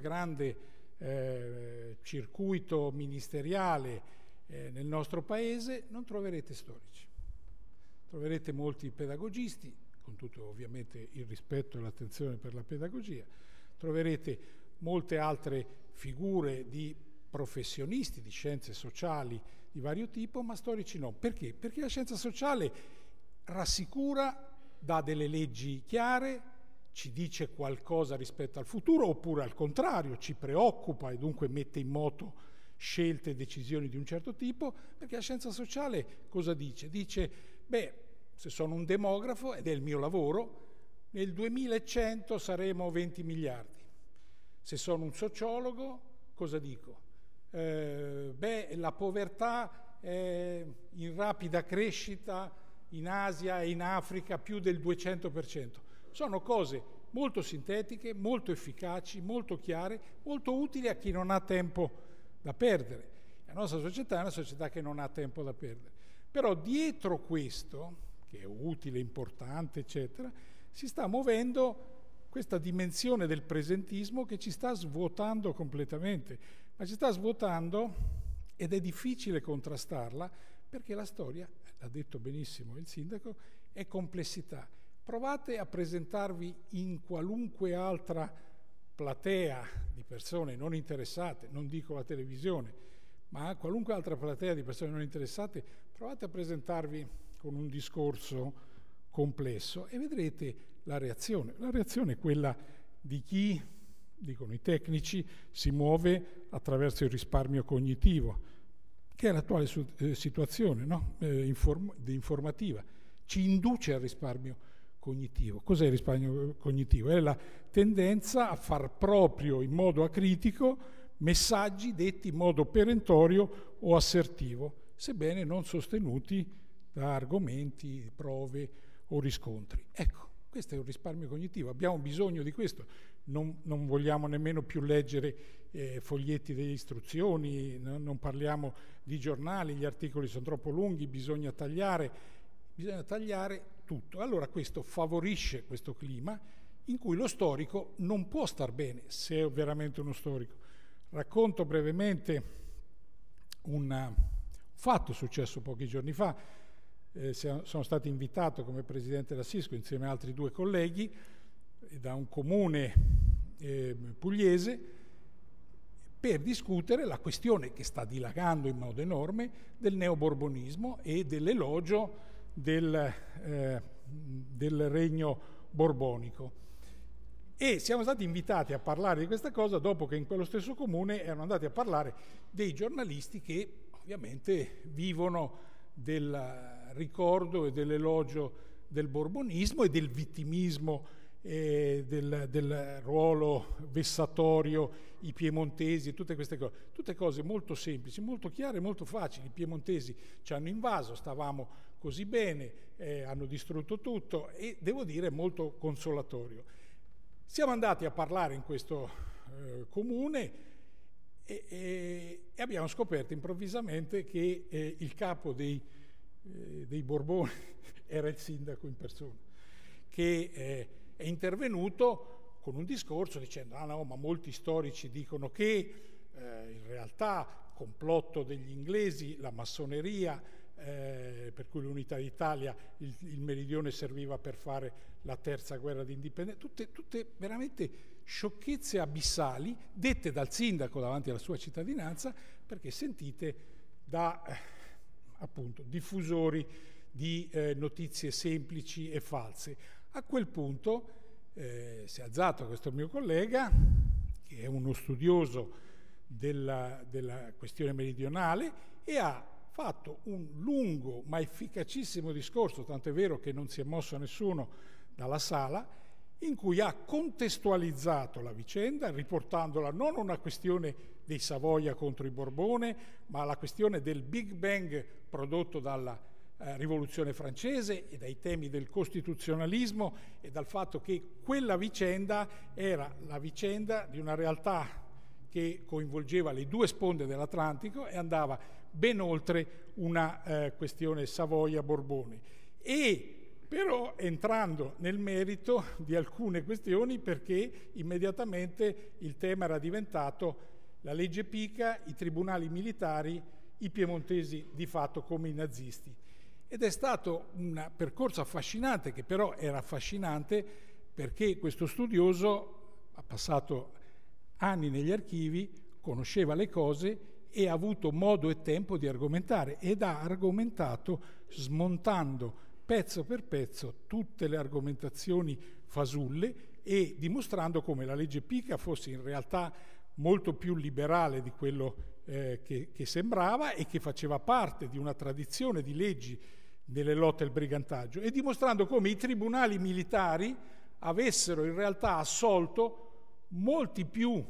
[SPEAKER 3] grande circuito ministeriale nel nostro paese, non troverete storici. Troverete molti pedagogisti, con tutto ovviamente il rispetto e l'attenzione per la pedagogia, troverete molte altre figure di professionisti di scienze sociali di vario tipo, ma storici no. Perché? Perché la scienza sociale rassicura, dà delle leggi chiare, ci dice qualcosa rispetto al futuro, oppure al contrario ci preoccupa e dunque mette in moto scelte e decisioni di un certo tipo. Perché la scienza sociale cosa dice? Dice, se sono un demografo ed è il mio lavoro, nel 2100 saremo 20 miliardi. Se sono un sociologo, cosa dico? La povertà è in rapida crescita in Asia e in Africa più del 200%. Sono cose molto sintetiche, molto efficaci, molto chiare, molto utili a chi non ha tempo da perdere. La nostra società è una società che non ha tempo da perdere. Però dietro questo, che è utile, importante, eccetera, si sta muovendo questa dimensione del presentismo che ci sta svuotando completamente. Ma ci sta svuotando ed è difficile contrastarla perché la storia, l'ha detto benissimo il sindaco, è complessità. Provate a presentarvi in qualunque altra platea di persone non interessate, non dico la televisione, ma qualunque altra platea di persone non interessate, provate a presentarvi con un discorso complesso e vedrete la reazione. La reazione è quella di chi, dicono i tecnici, si muove attraverso il risparmio cognitivo, che è l'attuale situazione, no? Informativa, ci induce al risparmio cognitivo. Cos'è il risparmio cognitivo? È la tendenza a far proprio in modo acritico messaggi detti in modo perentorio o assertivo, sebbene non sostenuti da argomenti, prove o riscontri. Ecco, questo è un risparmio cognitivo, abbiamo bisogno di questo, non vogliamo nemmeno più leggere foglietti delle istruzioni, non parliamo di giornali, gli articoli sono troppo lunghi, bisogna tagliare tutto. Allora questo favorisce questo clima in cui lo storico non può star bene, se è veramente uno storico. Racconto brevemente un fatto successo pochi giorni fa. Sono stato invitato come presidente della SISCO insieme a altri 2 colleghi da un comune pugliese per discutere la questione che sta dilagando in modo enorme del neoborbonismo e dell'elogio del regno borbonico. E siamo stati invitati a parlare di questa cosa dopo che in quello stesso comune erano andati a parlare dei giornalisti che ovviamente vivono del ricordo e dell'elogio del borbonismo e del vittimismo del ruolo vessatorio, i piemontesi, tutte queste cose molto semplici, molto chiare, molto facili. I piemontesi ci hanno invaso, stavamo così bene, hanno distrutto tutto, e devo dire molto consolatorio. Siamo andati a parlare in questo comune e abbiamo scoperto improvvisamente che il capo dei Borboni era il sindaco in persona, che è intervenuto con un discorso dicendo no, ma molti storici dicono che in realtà complotto degli inglesi, la massoneria, per cui l'unità d'Italia, il meridione serviva per fare la terza guerra d'indipendenza, tutte veramente sciocchezze abissali dette dal sindaco davanti alla sua cittadinanza, perché sentite da appunto diffusori di notizie semplici e false. A quel punto si è alzato questo mio collega, che è uno studioso della questione meridionale, e ha fatto un lungo ma efficacissimo discorso, tanto è vero che non si è mosso nessuno dalla sala, in cui ha contestualizzato la vicenda, riportandola non a una questione dei Savoia contro i Borbone, ma alla questione del Big Bang prodotto dalla Rivoluzione francese e dai temi del costituzionalismo e dal fatto che quella vicenda era la vicenda di una realtà che coinvolgeva le 2 sponde dell'Atlantico e andava ben oltre una questione Savoia-Borbone, e però entrando nel merito di alcune questioni, perché immediatamente il tema era diventato la legge Pica, i tribunali militari, i piemontesi di fatto come i nazisti. Ed è stato un percorso affascinante, che però era affascinante perché questo studioso ha passato anni negli archivi, conosceva le cose e ha avuto modo e tempo di argomentare, ed ha argomentato smontando pezzo per pezzo tutte le argomentazioni fasulle e dimostrando come la legge Pica fosse in realtà molto più liberale di quello che sembrava, e che faceva parte di una tradizione di leggi delle lotte al brigantaggio, e dimostrando come i tribunali militari avessero in realtà assolto molti più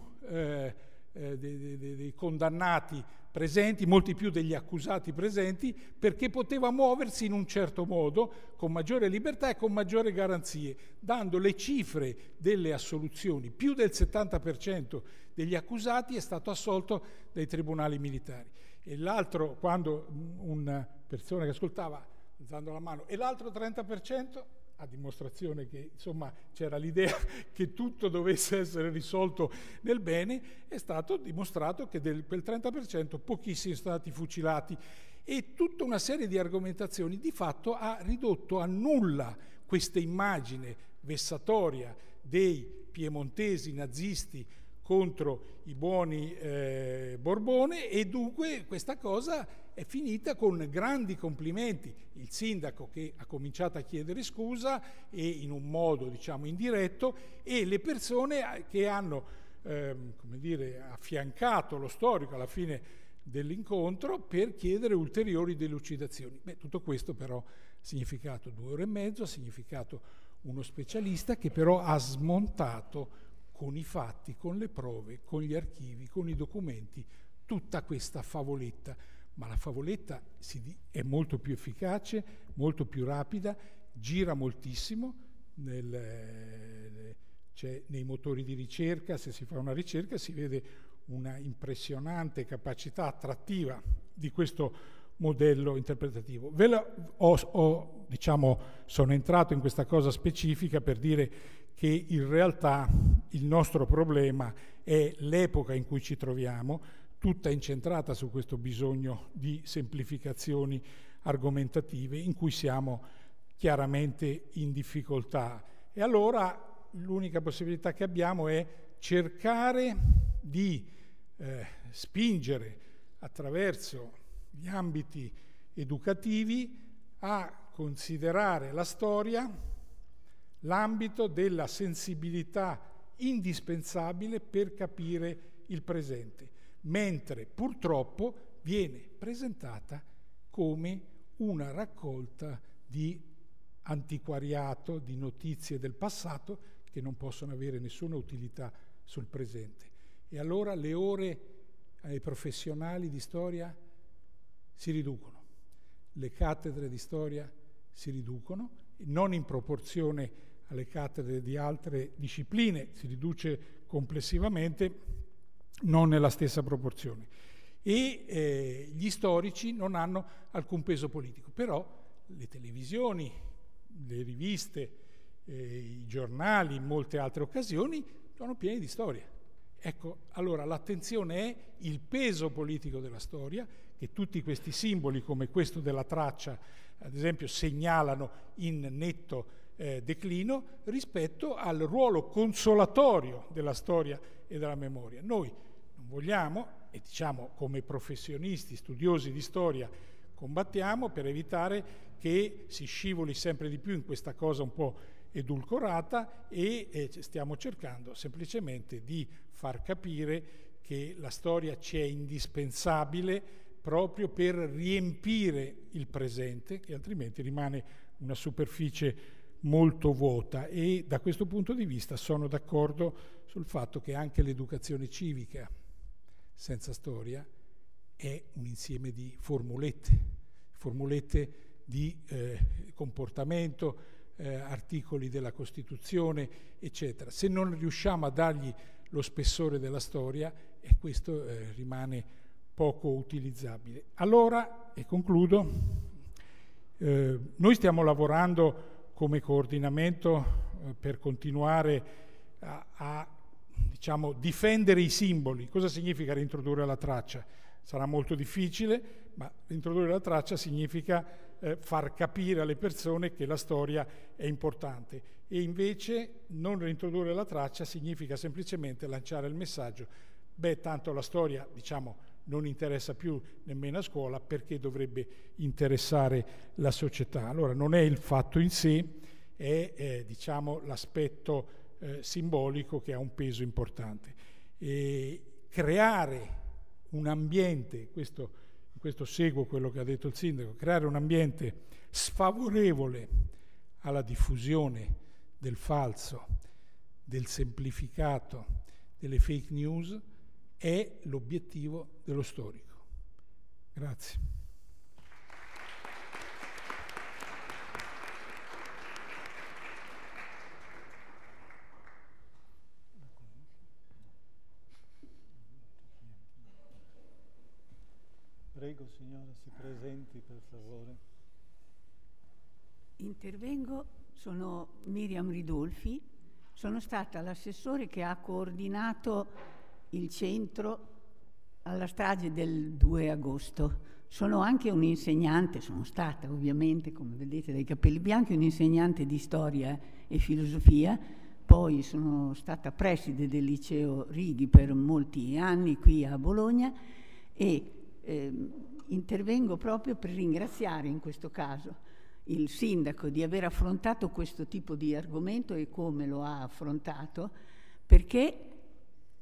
[SPEAKER 3] dei condannati presenti, molti più degli accusati presenti, perché poteva muoversi in un certo modo, con maggiore libertà e con maggiori garanzie, dando le cifre delle assoluzioni. Più del 70% degli accusati è stato assolto dai tribunali militari. E l'altro, quando una persona che ascoltava alzando la mano, e l'altro 30%, a dimostrazione che insomma c'era l'idea che tutto dovesse essere risolto nel bene, è stato dimostrato che quel 30% pochissimi sono stati fucilati, e tutta una serie di argomentazioni di fatto ha ridotto a nulla questa immagine vessatoria dei piemontesi nazisti contro i buoni Borbone, e dunque questa cosa è finita con grandi complimenti. Il sindaco che ha cominciato a chiedere scusa, e in un modo diciamo indiretto, e le persone che hanno come dire, affiancato lo storico. Alla fine dell'incontro per chiedere ulteriori delucidazioni. Tutto questo però ha significato 2 ore e mezzo, ha significato uno specialista che però ha smontato con i fatti, con le prove, con gli archivi, con i documenti, tutta questa favoletta. Ma la favoletta è molto più efficace, molto più rapida, gira moltissimo nei motori di ricerca. Se si fa una ricerca si vede una impressionante capacità attrattiva di questo modello interpretativo. Sono entrato in questa cosa specifica per dire che in realtà il nostro problema è l'epoca in cui ci troviamo, tutta incentrata su questo bisogno di semplificazioni argomentative in cui siamo chiaramente in difficoltà. E allora l'unica possibilità che abbiamo è cercare di spingere attraverso gli ambiti educativi a considerare la storia l'ambito della sensibilità indispensabile per capire il presente, mentre purtroppo viene presentata come una raccolta di antiquariato, di notizie del passato che non possono avere nessuna utilità sul presente. E allora le ore ai professionali di storia si riducono, le cattedre di storia si riducono, non in proporzione alle cattedre di altre discipline, si riduce complessivamente, non nella stessa proporzione. E gli storici non hanno alcun peso politico, però le televisioni, le riviste, i giornali, in molte altre occasioni, sono pieni di storia. Ecco, allora l'attenzione è il peso politico della storia, che tutti questi simboli come questo della traccia, ad esempio, segnalano in netto declino rispetto al ruolo consolatorio della storia e della memoria. Noi non vogliamo, e diciamo come professionisti, studiosi di storia, combattiamo per evitare che si scivoli sempre di più in questa cosa un po' edulcorata e stiamo cercando semplicemente di far capire che la storia ci è indispensabile proprio per riempire il presente, che altrimenti rimane una superficie molto vuota. E da questo punto di vista sono d'accordo sul fatto che anche l'educazione civica senza storia è un insieme di formulette di comportamento, articoli della Costituzione, eccetera. Se non riusciamo a dargli lo spessore della storia, questo rimane poco utilizzabile. Allora, e concludo, noi stiamo lavorando come coordinamento per continuare a diciamo, difendere i simboli. Cosa significa reintrodurre la traccia? Sarà molto difficile, ma reintrodurre la traccia significa far capire alle persone che la storia è importante. E invece non reintrodurre la traccia significa semplicemente lanciare il messaggio: tanto la storia, diciamo, non interessa più nemmeno a scuola, perché dovrebbe interessare la società. Allora non è il fatto in sé, è diciamo, l'aspetto simbolico che ha un peso importante. E creare un ambiente, questo seguo quello che ha detto il sindaco, creare un ambiente sfavorevole alla diffusione del falso, del semplificato, delle fake news, è l'obiettivo dello storico. Grazie.
[SPEAKER 1] Prego, signora, si presenti, per favore.
[SPEAKER 4] Intervengo, sono Miriam Ridolfi, sono stata l'assessore che ha coordinato il centro alla strage del 2 agosto. Sono anche un'insegnante, sono stata ovviamente, come vedete dai capelli bianchi, un'insegnante di storia e filosofia, poi sono stata preside del liceo Righi per molti anni qui a Bologna e intervengo proprio per ringraziare in questo caso il sindaco di aver affrontato questo tipo di argomento e come lo ha affrontato, perché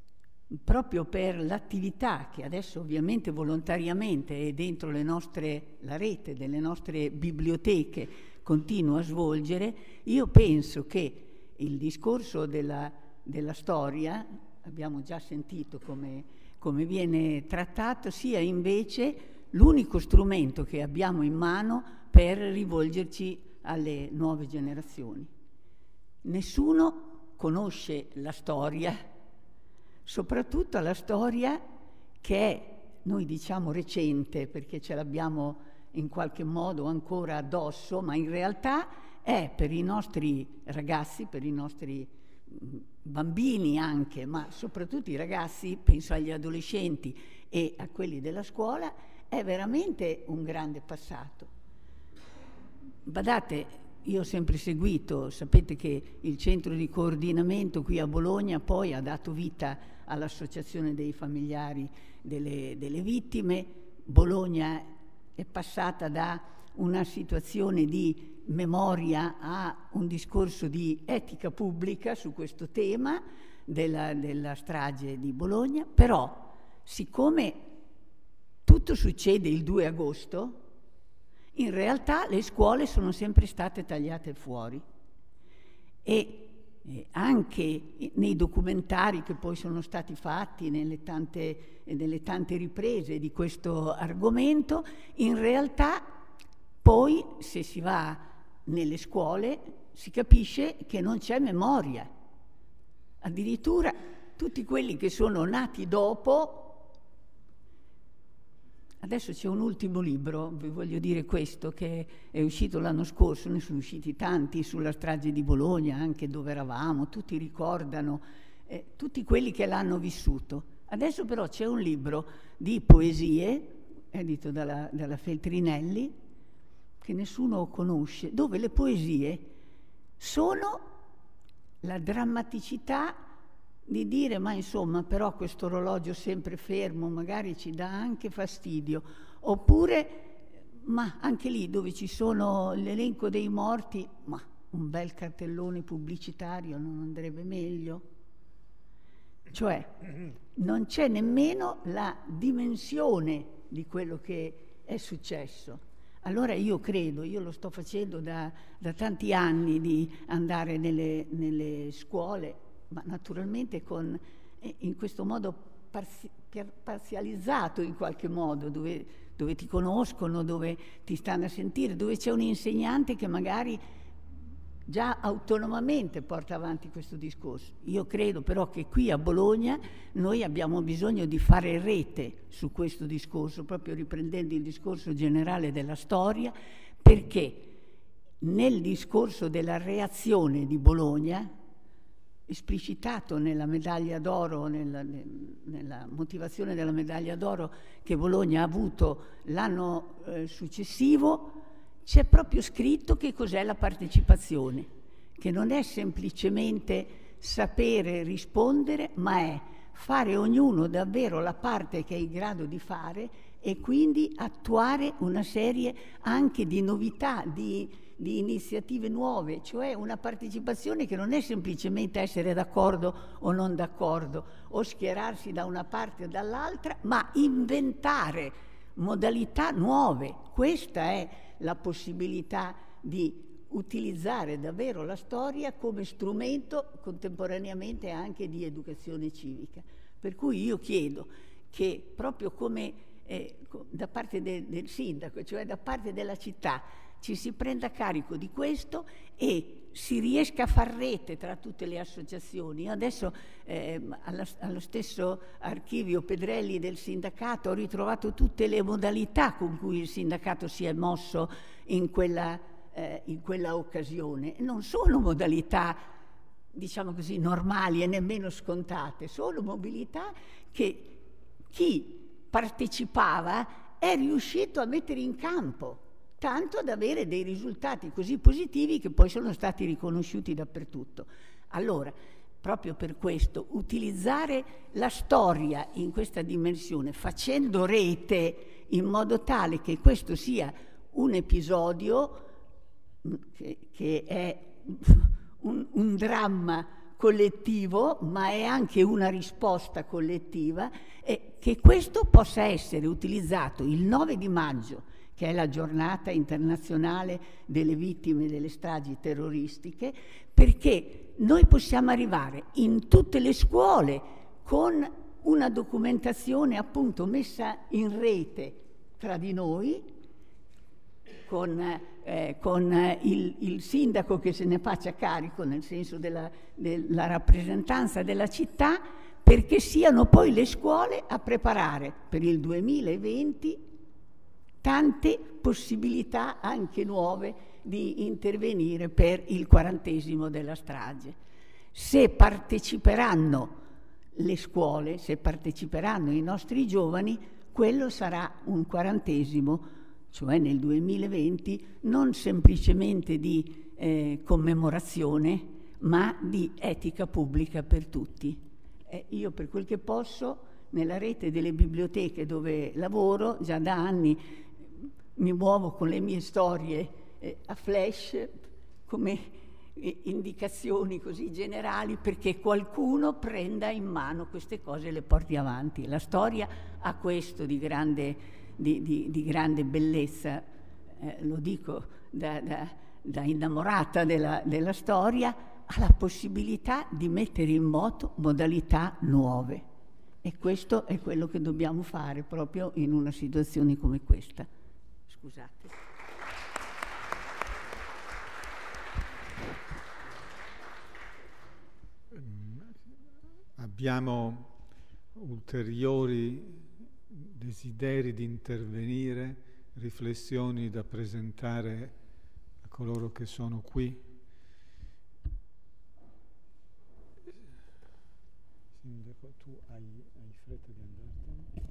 [SPEAKER 4] proprio per l'attività che adesso ovviamente volontariamente è dentro la rete delle nostre biblioteche continua a svolgere, io penso che il discorso della storia, abbiamo già sentito come viene trattato, sia invece l'unico strumento che abbiamo in mano per rivolgerci alle nuove generazioni. Nessuno conosce la storia, soprattutto la storia che è, noi diciamo recente, perché ce l'abbiamo in qualche modo ancora addosso, ma in realtà è per i nostri ragazzi, per i nostri bambini anche, ma soprattutto i ragazzi, penso agli adolescenti e a quelli della scuola, è veramente un grande passato. Badate, io ho sempre seguito, sapete che il centro di coordinamento qui a Bologna poi ha dato vita all'associazione dei familiari delle vittime. Bologna è passata da una situazione di memoria a un discorso di etica pubblica su questo tema della strage di Bologna, però siccome tutto succede il 2 agosto, in realtà le scuole sono sempre state tagliate fuori e anche nei documentari che poi sono stati fatti nelle tante riprese di questo argomento, in realtà poi se si va nelle scuole si capisce che non c'è memoria. Addirittura tutti quelli che sono nati dopo. Adesso c'è un ultimo libro, vi voglio dire questo, che è uscito l'anno scorso, ne sono usciti tanti sulla strage di Bologna, anche dove eravamo, tutti ricordano, tutti quelli che l'hanno vissuto. Adesso però c'è un libro di poesie, edito dalla Feltrinelli, che nessuno conosce, dove le poesie sono la drammaticità di dire ma insomma però questo orologio sempre fermo magari ci dà anche fastidio, oppure ma anche lì dove ci sono l'elenco dei morti, ma un bel cartellone pubblicitario non andrebbe meglio? Cioè non c'è nemmeno la dimensione di quello che è successo. Allora io credo, io lo sto facendo da tanti anni, di andare nelle scuole, ma naturalmente in questo modo parzializzato in qualche modo, dove ti conoscono, dove ti stanno a sentire, dove c'è un insegnante che magari già autonomamente porta avanti questo discorso. Io credo però che qui a Bologna noi abbiamo bisogno di fare rete su questo discorso, proprio riprendendo il discorso generale della storia, perché nel discorso della reazione di Bologna, esplicitato nella medaglia d'oro, nella motivazione della medaglia d'oro che Bologna ha avuto l'anno successivo, c'è proprio scritto che cos'è la partecipazione, che non è semplicemente sapere rispondere, ma è fare ognuno davvero la parte che è in grado di fare e quindi attuare una serie anche di novità, di iniziative nuove, cioè una partecipazione che non è semplicemente essere d'accordo o non d'accordo, o schierarsi da una parte o dall'altra, ma inventare modalità nuove. Questa è la possibilità di utilizzare davvero la storia come strumento contemporaneamente anche di educazione civica. Per cui io chiedo che proprio come da parte del sindaco, cioè da parte della città, ci si prenda carico di questo e si riesca a far rete tra tutte le associazioni. Io adesso allo stesso archivio Pedrelli del sindacato ho ritrovato tutte le modalità con cui il sindacato si è mosso in quella occasione. Non sono modalità, diciamo così, normali e nemmeno scontate, sono mobilità che chi partecipava è riuscito a mettere in campo, tanto da avere dei risultati così positivi che poi sono stati riconosciuti dappertutto. Allora, proprio per questo, utilizzare la storia in questa dimensione, facendo rete in modo tale che questo sia un episodio che è un dramma collettivo, ma è anche una risposta collettiva, e che questo possa essere utilizzato il 9 di maggio, che è la giornata internazionale delle vittime delle stragi terroristiche, perché noi possiamo arrivare in tutte le scuole con una documentazione appunto messa in rete tra di noi, con il sindaco che se ne faccia carico, nel senso della rappresentanza della città, perché siano poi le scuole a preparare per il 2020 tante possibilità anche nuove di intervenire per il 40° della strage. Se parteciperanno le scuole, se parteciperanno i nostri giovani, quello sarà un 40°, cioè nel 2020, non semplicemente di commemorazione, ma di etica pubblica per tutti. Io, per quel che posso, nella rete delle biblioteche dove lavoro, già da anni mi muovo con le mie storie a flash, come indicazioni così generali, perché qualcuno prenda in mano queste cose e le porti avanti. La storia ha questo di grande bellezza, lo dico da innamorata della storia, ha la possibilità di mettere in moto modalità nuove, e questo è quello che dobbiamo fare proprio in una situazione come questa. Scusate.
[SPEAKER 1] Abbiamo ulteriori desideri di intervenire, riflessioni da presentare a coloro che sono qui? Sindaco, tu hai fretta di andartene?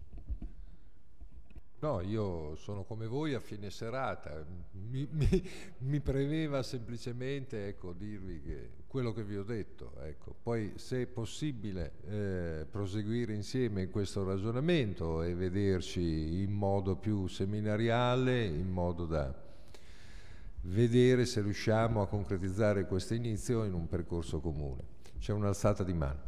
[SPEAKER 2] No, io sono come voi a fine serata, mi premeva semplicemente, ecco, dirvi che quello che vi ho detto, ecco. Poi se è possibile proseguire insieme in questo ragionamento e vederci in modo più seminariale, in modo da vedere se riusciamo a concretizzare questo inizio in un percorso comune. C'è un'alzata di mano.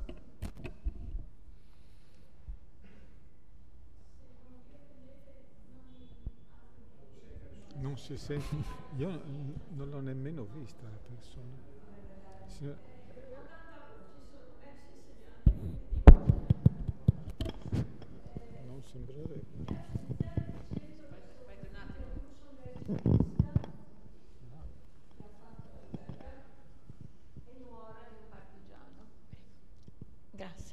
[SPEAKER 1] Non si sente, io non l'ho nemmeno vista la persona. Non sembrerebbe.
[SPEAKER 5] Grazie.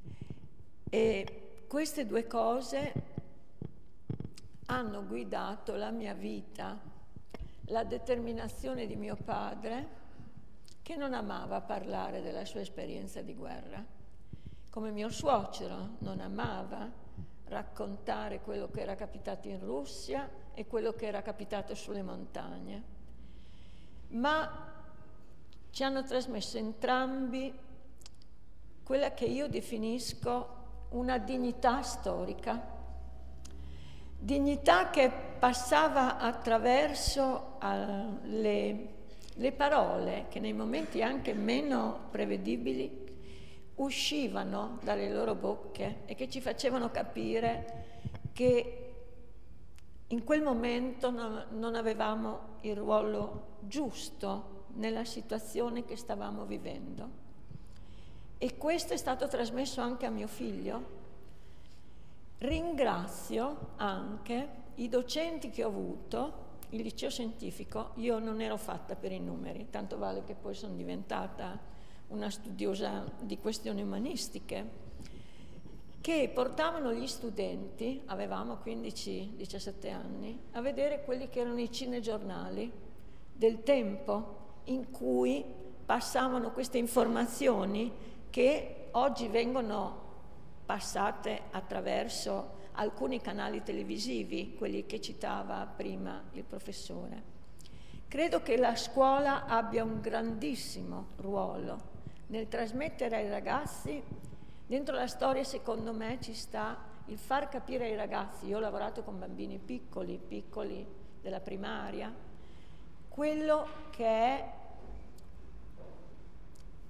[SPEAKER 5] E queste due cose hanno guidato la mia vita, la determinazione di mio padre, che non amava parlare della sua esperienza di guerra, come mio suocero non amava raccontare quello che era capitato in Russia e quello che era capitato sulle montagne, ma ci hanno trasmesso entrambi quella che io definisco una dignità storica, dignità che passava attraverso le parole che nei momenti anche meno prevedibili uscivano dalle loro bocche e che ci facevano capire che in quel momento non avevamo il ruolo giusto nella situazione che stavamo vivendo. E questo è stato trasmesso anche a mio figlio. Ringrazio anche i docenti che ho avuto. Il liceo scientifico, io non ero fatta per i numeri, tanto vale che poi sono diventata una studiosa di questioni umanistiche, che portavano gli studenti, avevamo 15-17 anni, a vedere quelli che erano i cinegiornali del tempo, in cui passavano queste informazioni che oggi vengono passate attraverso alcuni canali televisivi, quelli che citava prima il professore. Credo che la scuola abbia un grandissimo ruolo nel trasmettere ai ragazzi. Dentro la storia, secondo me, ci sta il far capire ai ragazzi, io ho lavorato con bambini piccoli della primaria, quello che è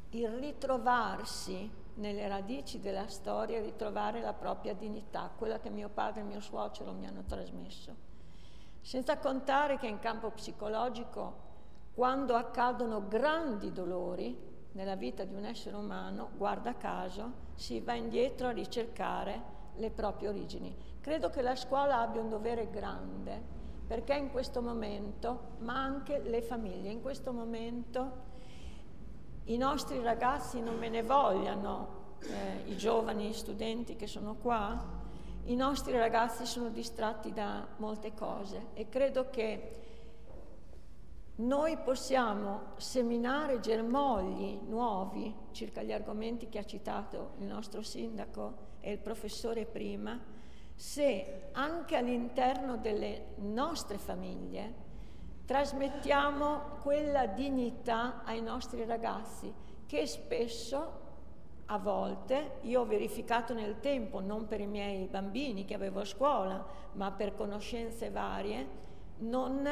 [SPEAKER 5] il ritrovarsi nelle radici della storia, ritrovare la propria dignità, quella che mio padre e mio suocero mi hanno trasmesso. Senza contare che in campo psicologico, quando accadono grandi dolori nella vita di un essere umano, guarda caso, si va indietro a ricercare le proprie origini. Credo che la scuola abbia un dovere grande, perché in questo momento, ma anche le famiglie, in questo momento i nostri ragazzi, non me ne vogliano i giovani studenti che sono qua, i nostri ragazzi sono distratti da molte cose e credo che noi possiamo seminare germogli nuovi circa gli argomenti che ha citato il nostro sindaco e il professore prima, se anche all'interno delle nostre famiglie trasmettiamo quella dignità ai nostri ragazzi che spesso, a volte, io ho verificato nel tempo, non per i miei bambini che avevo a scuola, ma per conoscenze varie, non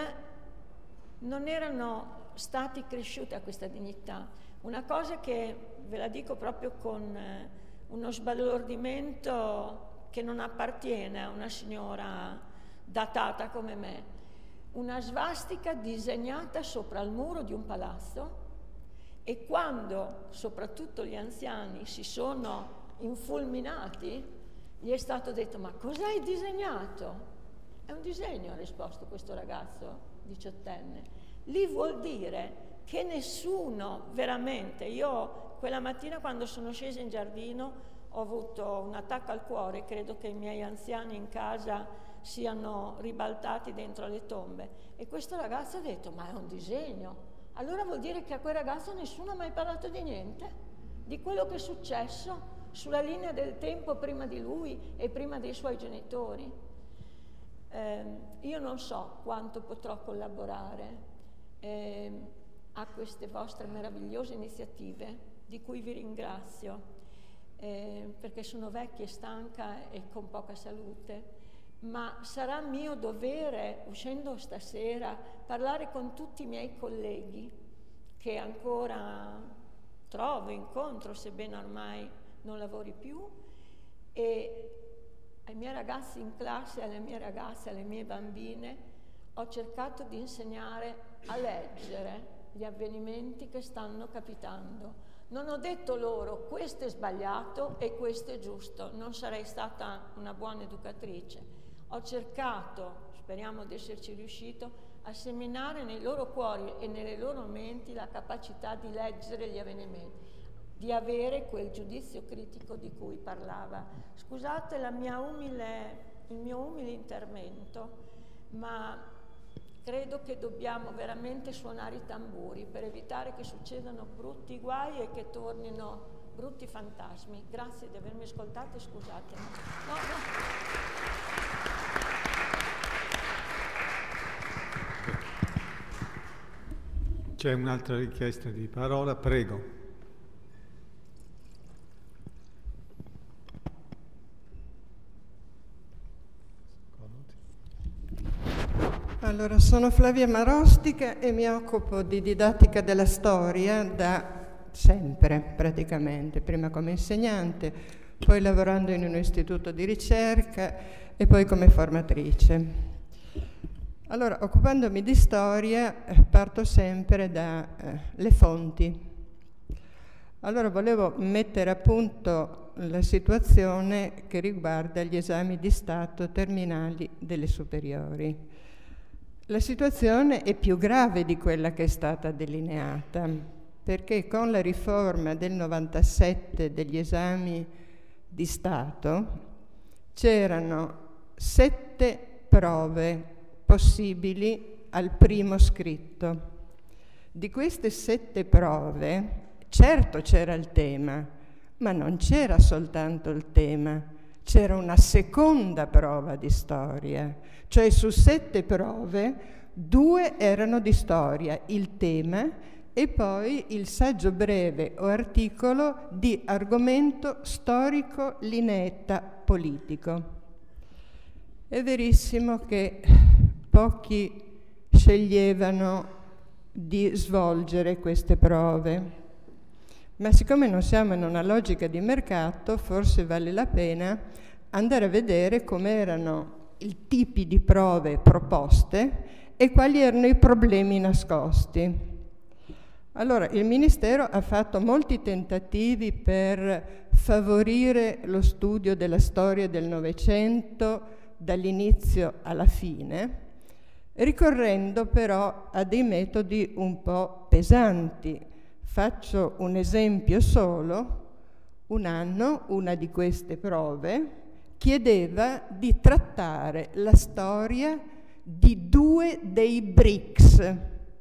[SPEAKER 5] erano stati cresciuti a questa dignità. Una cosa che ve la dico proprio con uno sbalordimento che non appartiene a una signora datata come me. Una svastica disegnata sopra il muro di un palazzo e quando soprattutto gli anziani si sono infulminati gli è stato detto: ma cosa hai disegnato? È un disegno, ha risposto questo ragazzo 18enne. Lì vuol dire che nessuno veramente, io quella mattina quando sono scesa in giardino ho avuto un attacco al cuore, credo che i miei anziani in casa siano ribaltati dentro le tombe e questo ragazzo ha detto: ma è un disegno. Allora vuol dire che a quel ragazzo nessuno ha mai parlato di niente, di quello che è successo sulla linea del tempo prima di lui e prima dei suoi genitori. Io non so quanto potrò collaborare a queste vostre meravigliose iniziative, di cui vi ringrazio, perché sono vecchia e stanca e con poca salute, ma sarà mio dovere, uscendo stasera, parlare con tutti i miei colleghi che ancora trovo, incontro, sebbene ormai non lavori più, e ai miei ragazzi in classe, alle mie ragazze, alle mie bambine, ho cercato di insegnare a leggere gli avvenimenti che stanno capitando. Non ho detto loro questo è sbagliato e questo è giusto, non sarei stata una buona educatrice. Ho cercato, speriamo di esserci riuscito, a seminare nei loro cuori e nelle loro menti la capacità di leggere gli avvenimenti, di avere quel giudizio critico di cui parlava. Scusate il mio umile intervento, ma credo che dobbiamo veramente suonare i tamburi per evitare che succedano brutti guai e che tornino brutti fantasmi. Grazie di avermi ascoltato e scusatemi.
[SPEAKER 1] C'è un'altra richiesta di parola, prego.
[SPEAKER 6] Allora, sono Flavia Marostica e mi occupo di didattica della storia da sempre, praticamente, prima come insegnante, poi lavorando in un istituto di ricerca e poi come formatrice. Allora, occupandomi di storia, parto sempre dalle fonti. Allora, volevo mettere a punto la situazione che riguarda gli esami di Stato terminali delle superiori. La situazione è più grave di quella che è stata delineata, perché con la riforma del 97 degli esami di Stato c'erano 7 prove possibili al primo scritto. Di queste 7 prove, certo c'era il tema, ma non c'era soltanto il tema, c'era una seconda prova di storia, cioè su 7 prove 2 erano di storia, il tema e poi il saggio breve o articolo di argomento storico, lineetta, politico. È verissimo che pochi sceglievano di svolgere queste prove, ma siccome non siamo in una logica di mercato, forse vale la pena andare a vedere come erano i tipi di prove proposte e quali erano i problemi nascosti. Allora, il Ministero ha fatto molti tentativi per favorire lo studio della storia del Novecento dall'inizio alla fine, ricorrendo però a dei metodi un po' pesanti. Faccio un esempio solo. Un anno, una di queste prove chiedeva di trattare la storia di 2 dei BRICS.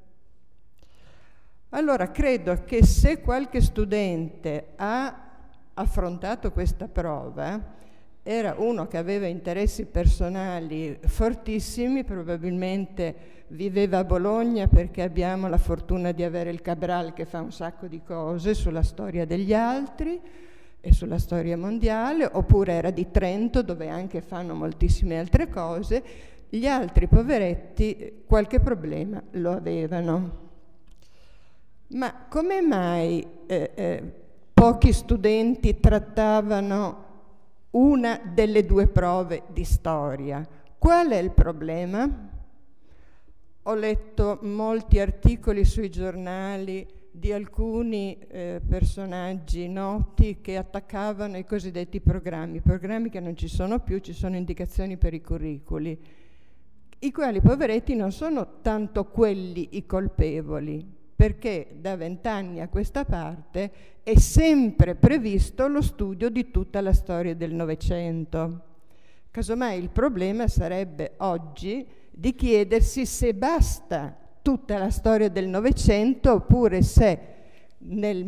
[SPEAKER 6] Allora, credo che se qualche studente ha affrontato questa prova, era uno che aveva interessi personali fortissimi, probabilmente viveva a Bologna perché abbiamo la fortuna di avere il Cabral che fa un sacco di cose sulla storia degli altri e sulla storia mondiale, oppure era di Trento dove anche fanno moltissime altre cose. Gli altri poveretti qualche problema lo avevano. Ma come mai pochi studenti trattavano una delle 2 prove di storia? Qual è il problema? Ho letto molti articoli sui giornali di alcuni personaggi noti che attaccavano i cosiddetti programmi che non ci sono più, ci sono indicazioni per i curricoli, i quali poveretti non sono tanto quelli i colpevoli, perché da 20 anni a questa parte è sempre previsto lo studio di tutta la storia del Novecento. Casomai il problema sarebbe oggi di chiedersi se basta tutta la storia del Novecento oppure se nel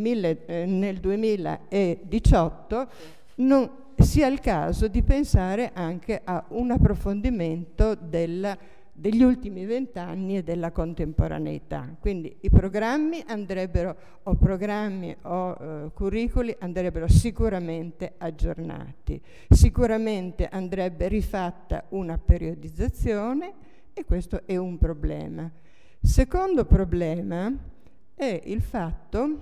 [SPEAKER 6] 2018 non sia il caso di pensare anche a un approfondimento degli ultimi 20 anni e della contemporaneità. Quindi i programmi andrebbero, o curricoli andrebbero sicuramente aggiornati, sicuramente andrebbe rifatta una periodizzazione, e questo è un problema. Secondo problema è il fatto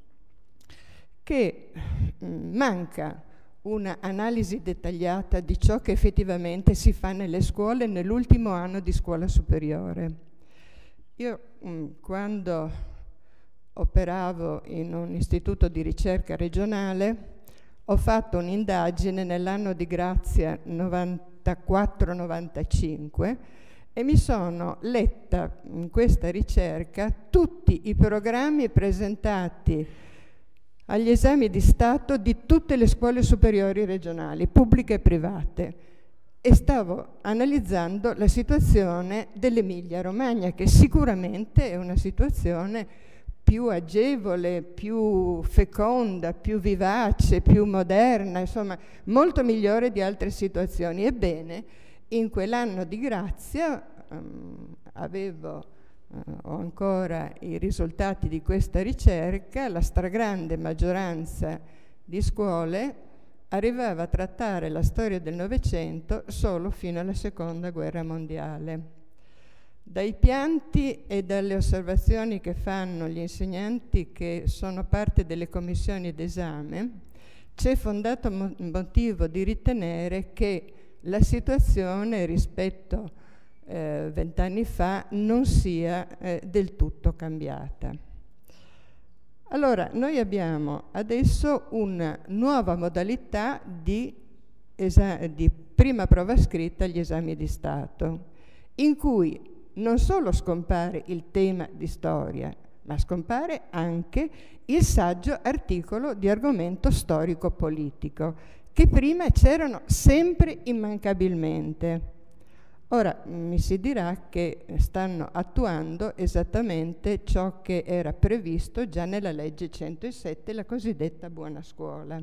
[SPEAKER 6] che manca una analisi dettagliata di ciò che effettivamente si fa nelle scuole nell'ultimo anno di scuola superiore. Io quando operavo in un istituto di ricerca regionale ho fatto un'indagine nell'anno di grazia 94-95 e mi sono letta in questa ricerca tutti i programmi presentati agli esami di Stato di tutte le scuole superiori regionali, pubbliche e private, e stavo analizzando la situazione dell'Emilia-Romagna, che sicuramente è una situazione più agevole, più feconda, più vivace, più moderna, insomma, molto migliore di altre situazioni. Ebbene, in quell'anno di grazia ho ancora i risultati di questa ricerca. La stragrande maggioranza di scuole arrivava a trattare la storia del Novecento solo fino alla Seconda Guerra Mondiale. Dai pianti e dalle osservazioni che fanno gli insegnanti che sono parte delle commissioni d'esame, c'è fondato motivo di ritenere che la situazione rispetto 20 anni fa non sia del tutto cambiata. Allora, noi abbiamo adesso una nuova modalità di prima prova scritta agli esami di Stato, in cui non solo scompare il tema di storia, ma scompare anche il saggio articolo di argomento storico-politico, che prima c'erano sempre immancabilmente. Ora mi si dirà che stanno attuando esattamente ciò che era previsto già nella legge 107, la cosiddetta buona scuola.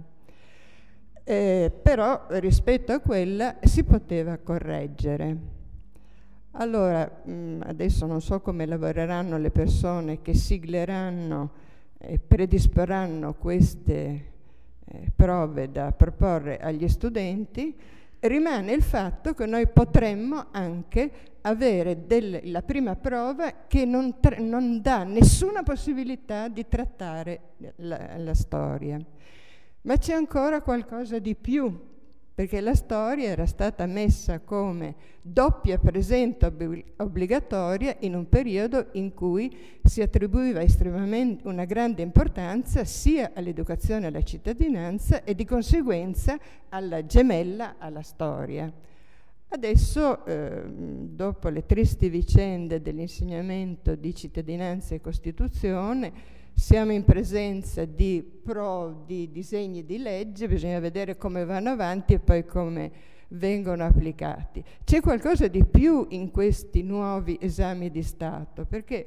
[SPEAKER 6] Però rispetto a quella si poteva correggere. Allora, adesso non so come lavoreranno le persone che sigleranno e predisporranno queste prove da proporre agli studenti. rimane il fatto che noi potremmo anche avere la prima prova che non dà nessuna possibilità di trattare la storia. Ma c'è ancora qualcosa di più, perché la storia era stata messa come doppia presenza obbligatoria in un periodo in cui si attribuiva estremamente una grande importanza sia all'educazione alla cittadinanza e di conseguenza alla gemella alla storia. Adesso, dopo le tristi vicende dell'insegnamento di cittadinanza e Costituzione, siamo in presenza di disegni di legge, bisogna vedere come vanno avanti e poi come vengono applicati. C'è qualcosa di più in questi nuovi esami di Stato, perché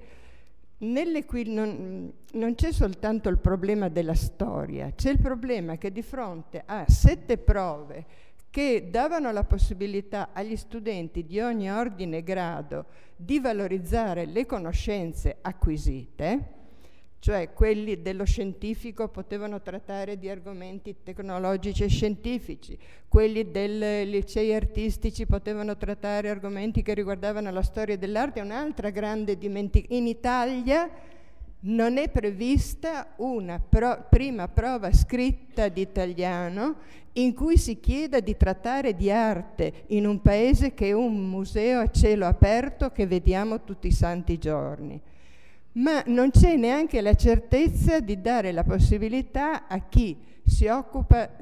[SPEAKER 6] non c'è soltanto il problema della storia, c'è il problema che di fronte a 7 prove che davano la possibilità agli studenti di ogni ordine e grado di valorizzare le conoscenze acquisite, cioè quelli dello scientifico potevano trattare di argomenti tecnologici e scientifici, quelli dei licei artistici potevano trattare argomenti che riguardavano la storia dell'arte. Un'altra grande dimenticanza: in Italia non è prevista una prima prova scritta di italiano in cui si chieda di trattare di arte in un paese che è un museo a cielo aperto che vediamo tutti i santi giorni. Ma non c'è neanche la certezza di dare la possibilità a chi si occupa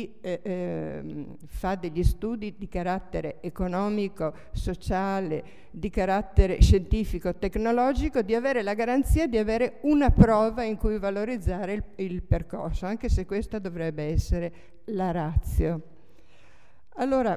[SPEAKER 6] fa degli studi di carattere economico, sociale, di carattere scientifico, tecnologico, di avere la garanzia di avere una prova in cui valorizzare il percorso, anche se questa dovrebbe essere la ratio. Allora,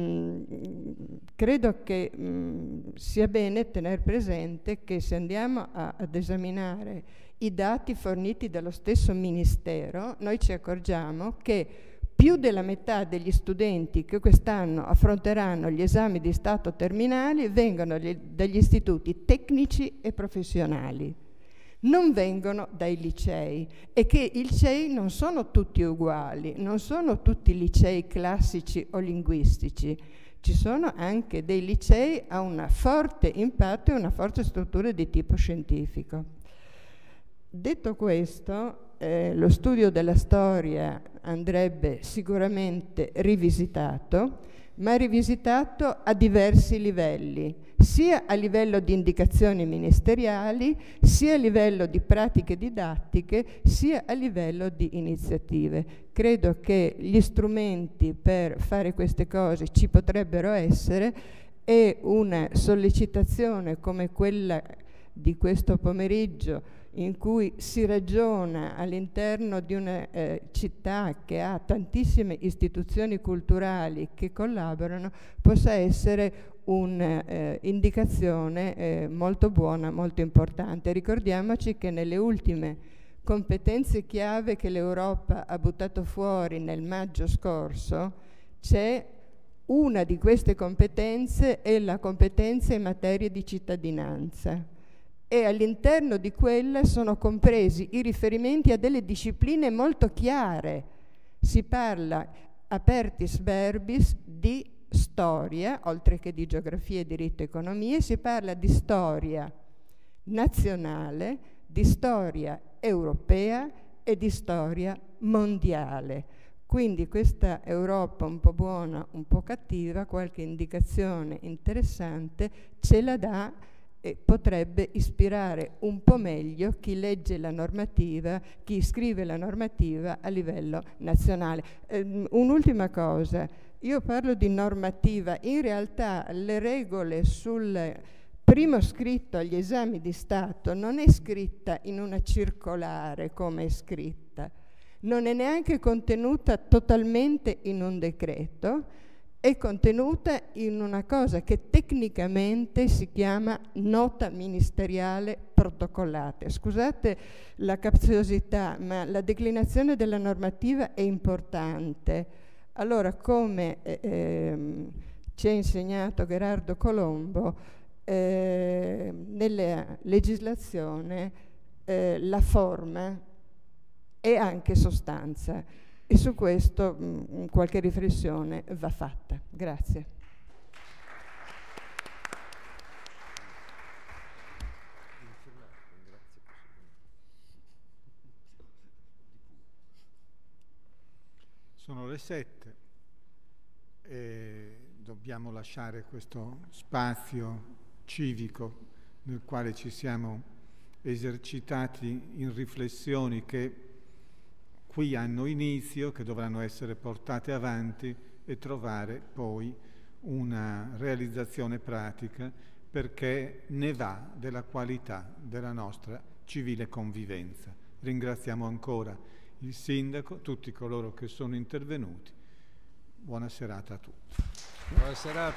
[SPEAKER 6] credo che sia bene tenere presente che se andiamo ad esaminare i dati forniti dallo stesso Ministero, noi ci accorgiamo che più della metà degli studenti che quest'anno affronteranno gli esami di Stato terminali vengono dagli istituti tecnici e professionali, non vengono dai licei, e che i licei non sono tutti uguali, non sono tutti licei classici o linguistici, ci sono anche dei licei a un forte impatto e una forte struttura di tipo scientifico. Detto questo, lo studio della storia andrebbe sicuramente rivisitato, ma rivisitato a diversi livelli, sia a livello di indicazioni ministeriali, sia a livello di pratiche didattiche, sia a livello di iniziative. Credo che gli strumenti per fare queste cose ci potrebbero essere, e una sollecitazione come quella di questo pomeriggio, in cui si ragiona all'interno di una città che ha tantissime istituzioni culturali che collaborano, possa essere un'indicazione molto buona, molto importante. Ricordiamoci che nelle ultime competenze chiave che l'Europa ha buttato fuori nel maggio scorso, c'è una di queste competenze, è la competenza in materia di cittadinanza. E all'interno di quella sono compresi i riferimenti a delle discipline molto chiare. Si parla, apertis verbis, di storia, oltre che di geografia, diritto e economia, si parla di storia nazionale, di storia europea e di storia mondiale. Quindi questa Europa un po' buona, un po' cattiva, qualche indicazione interessante ce la dà e potrebbe ispirare un po' meglio chi legge la normativa, chi scrive la normativa a livello nazionale. Un'ultima cosa, io parlo di normativa, in realtà le regole sul primo scritto agli esami di Stato non è scritta in una circolare come è scritta, non è neanche contenuta totalmente in un decreto, è contenuta in una cosa che tecnicamente si chiama nota ministeriale protocollata. Scusate la capziosità, ma la declinazione della normativa è importante. Allora, come ci ha insegnato Gherardo Colombo, nella legislazione la forma è anche sostanza. e su questo qualche riflessione va fatta. Grazie.
[SPEAKER 1] Sono le 7 e dobbiamo lasciare questo spazio civico nel quale ci siamo esercitati in riflessioni che qui hanno inizio, che dovranno essere portate avanti e trovare poi una realizzazione pratica, perché ne va della qualità della nostra civile convivenza. Ringraziamo ancora il Sindaco, tutti coloro che sono intervenuti. Buona serata a tutti.
[SPEAKER 2] Buona serata.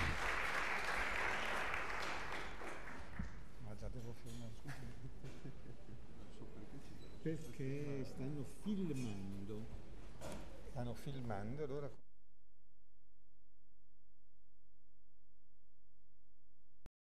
[SPEAKER 1] Ma già devo filmare, perché stanno filmando. Allora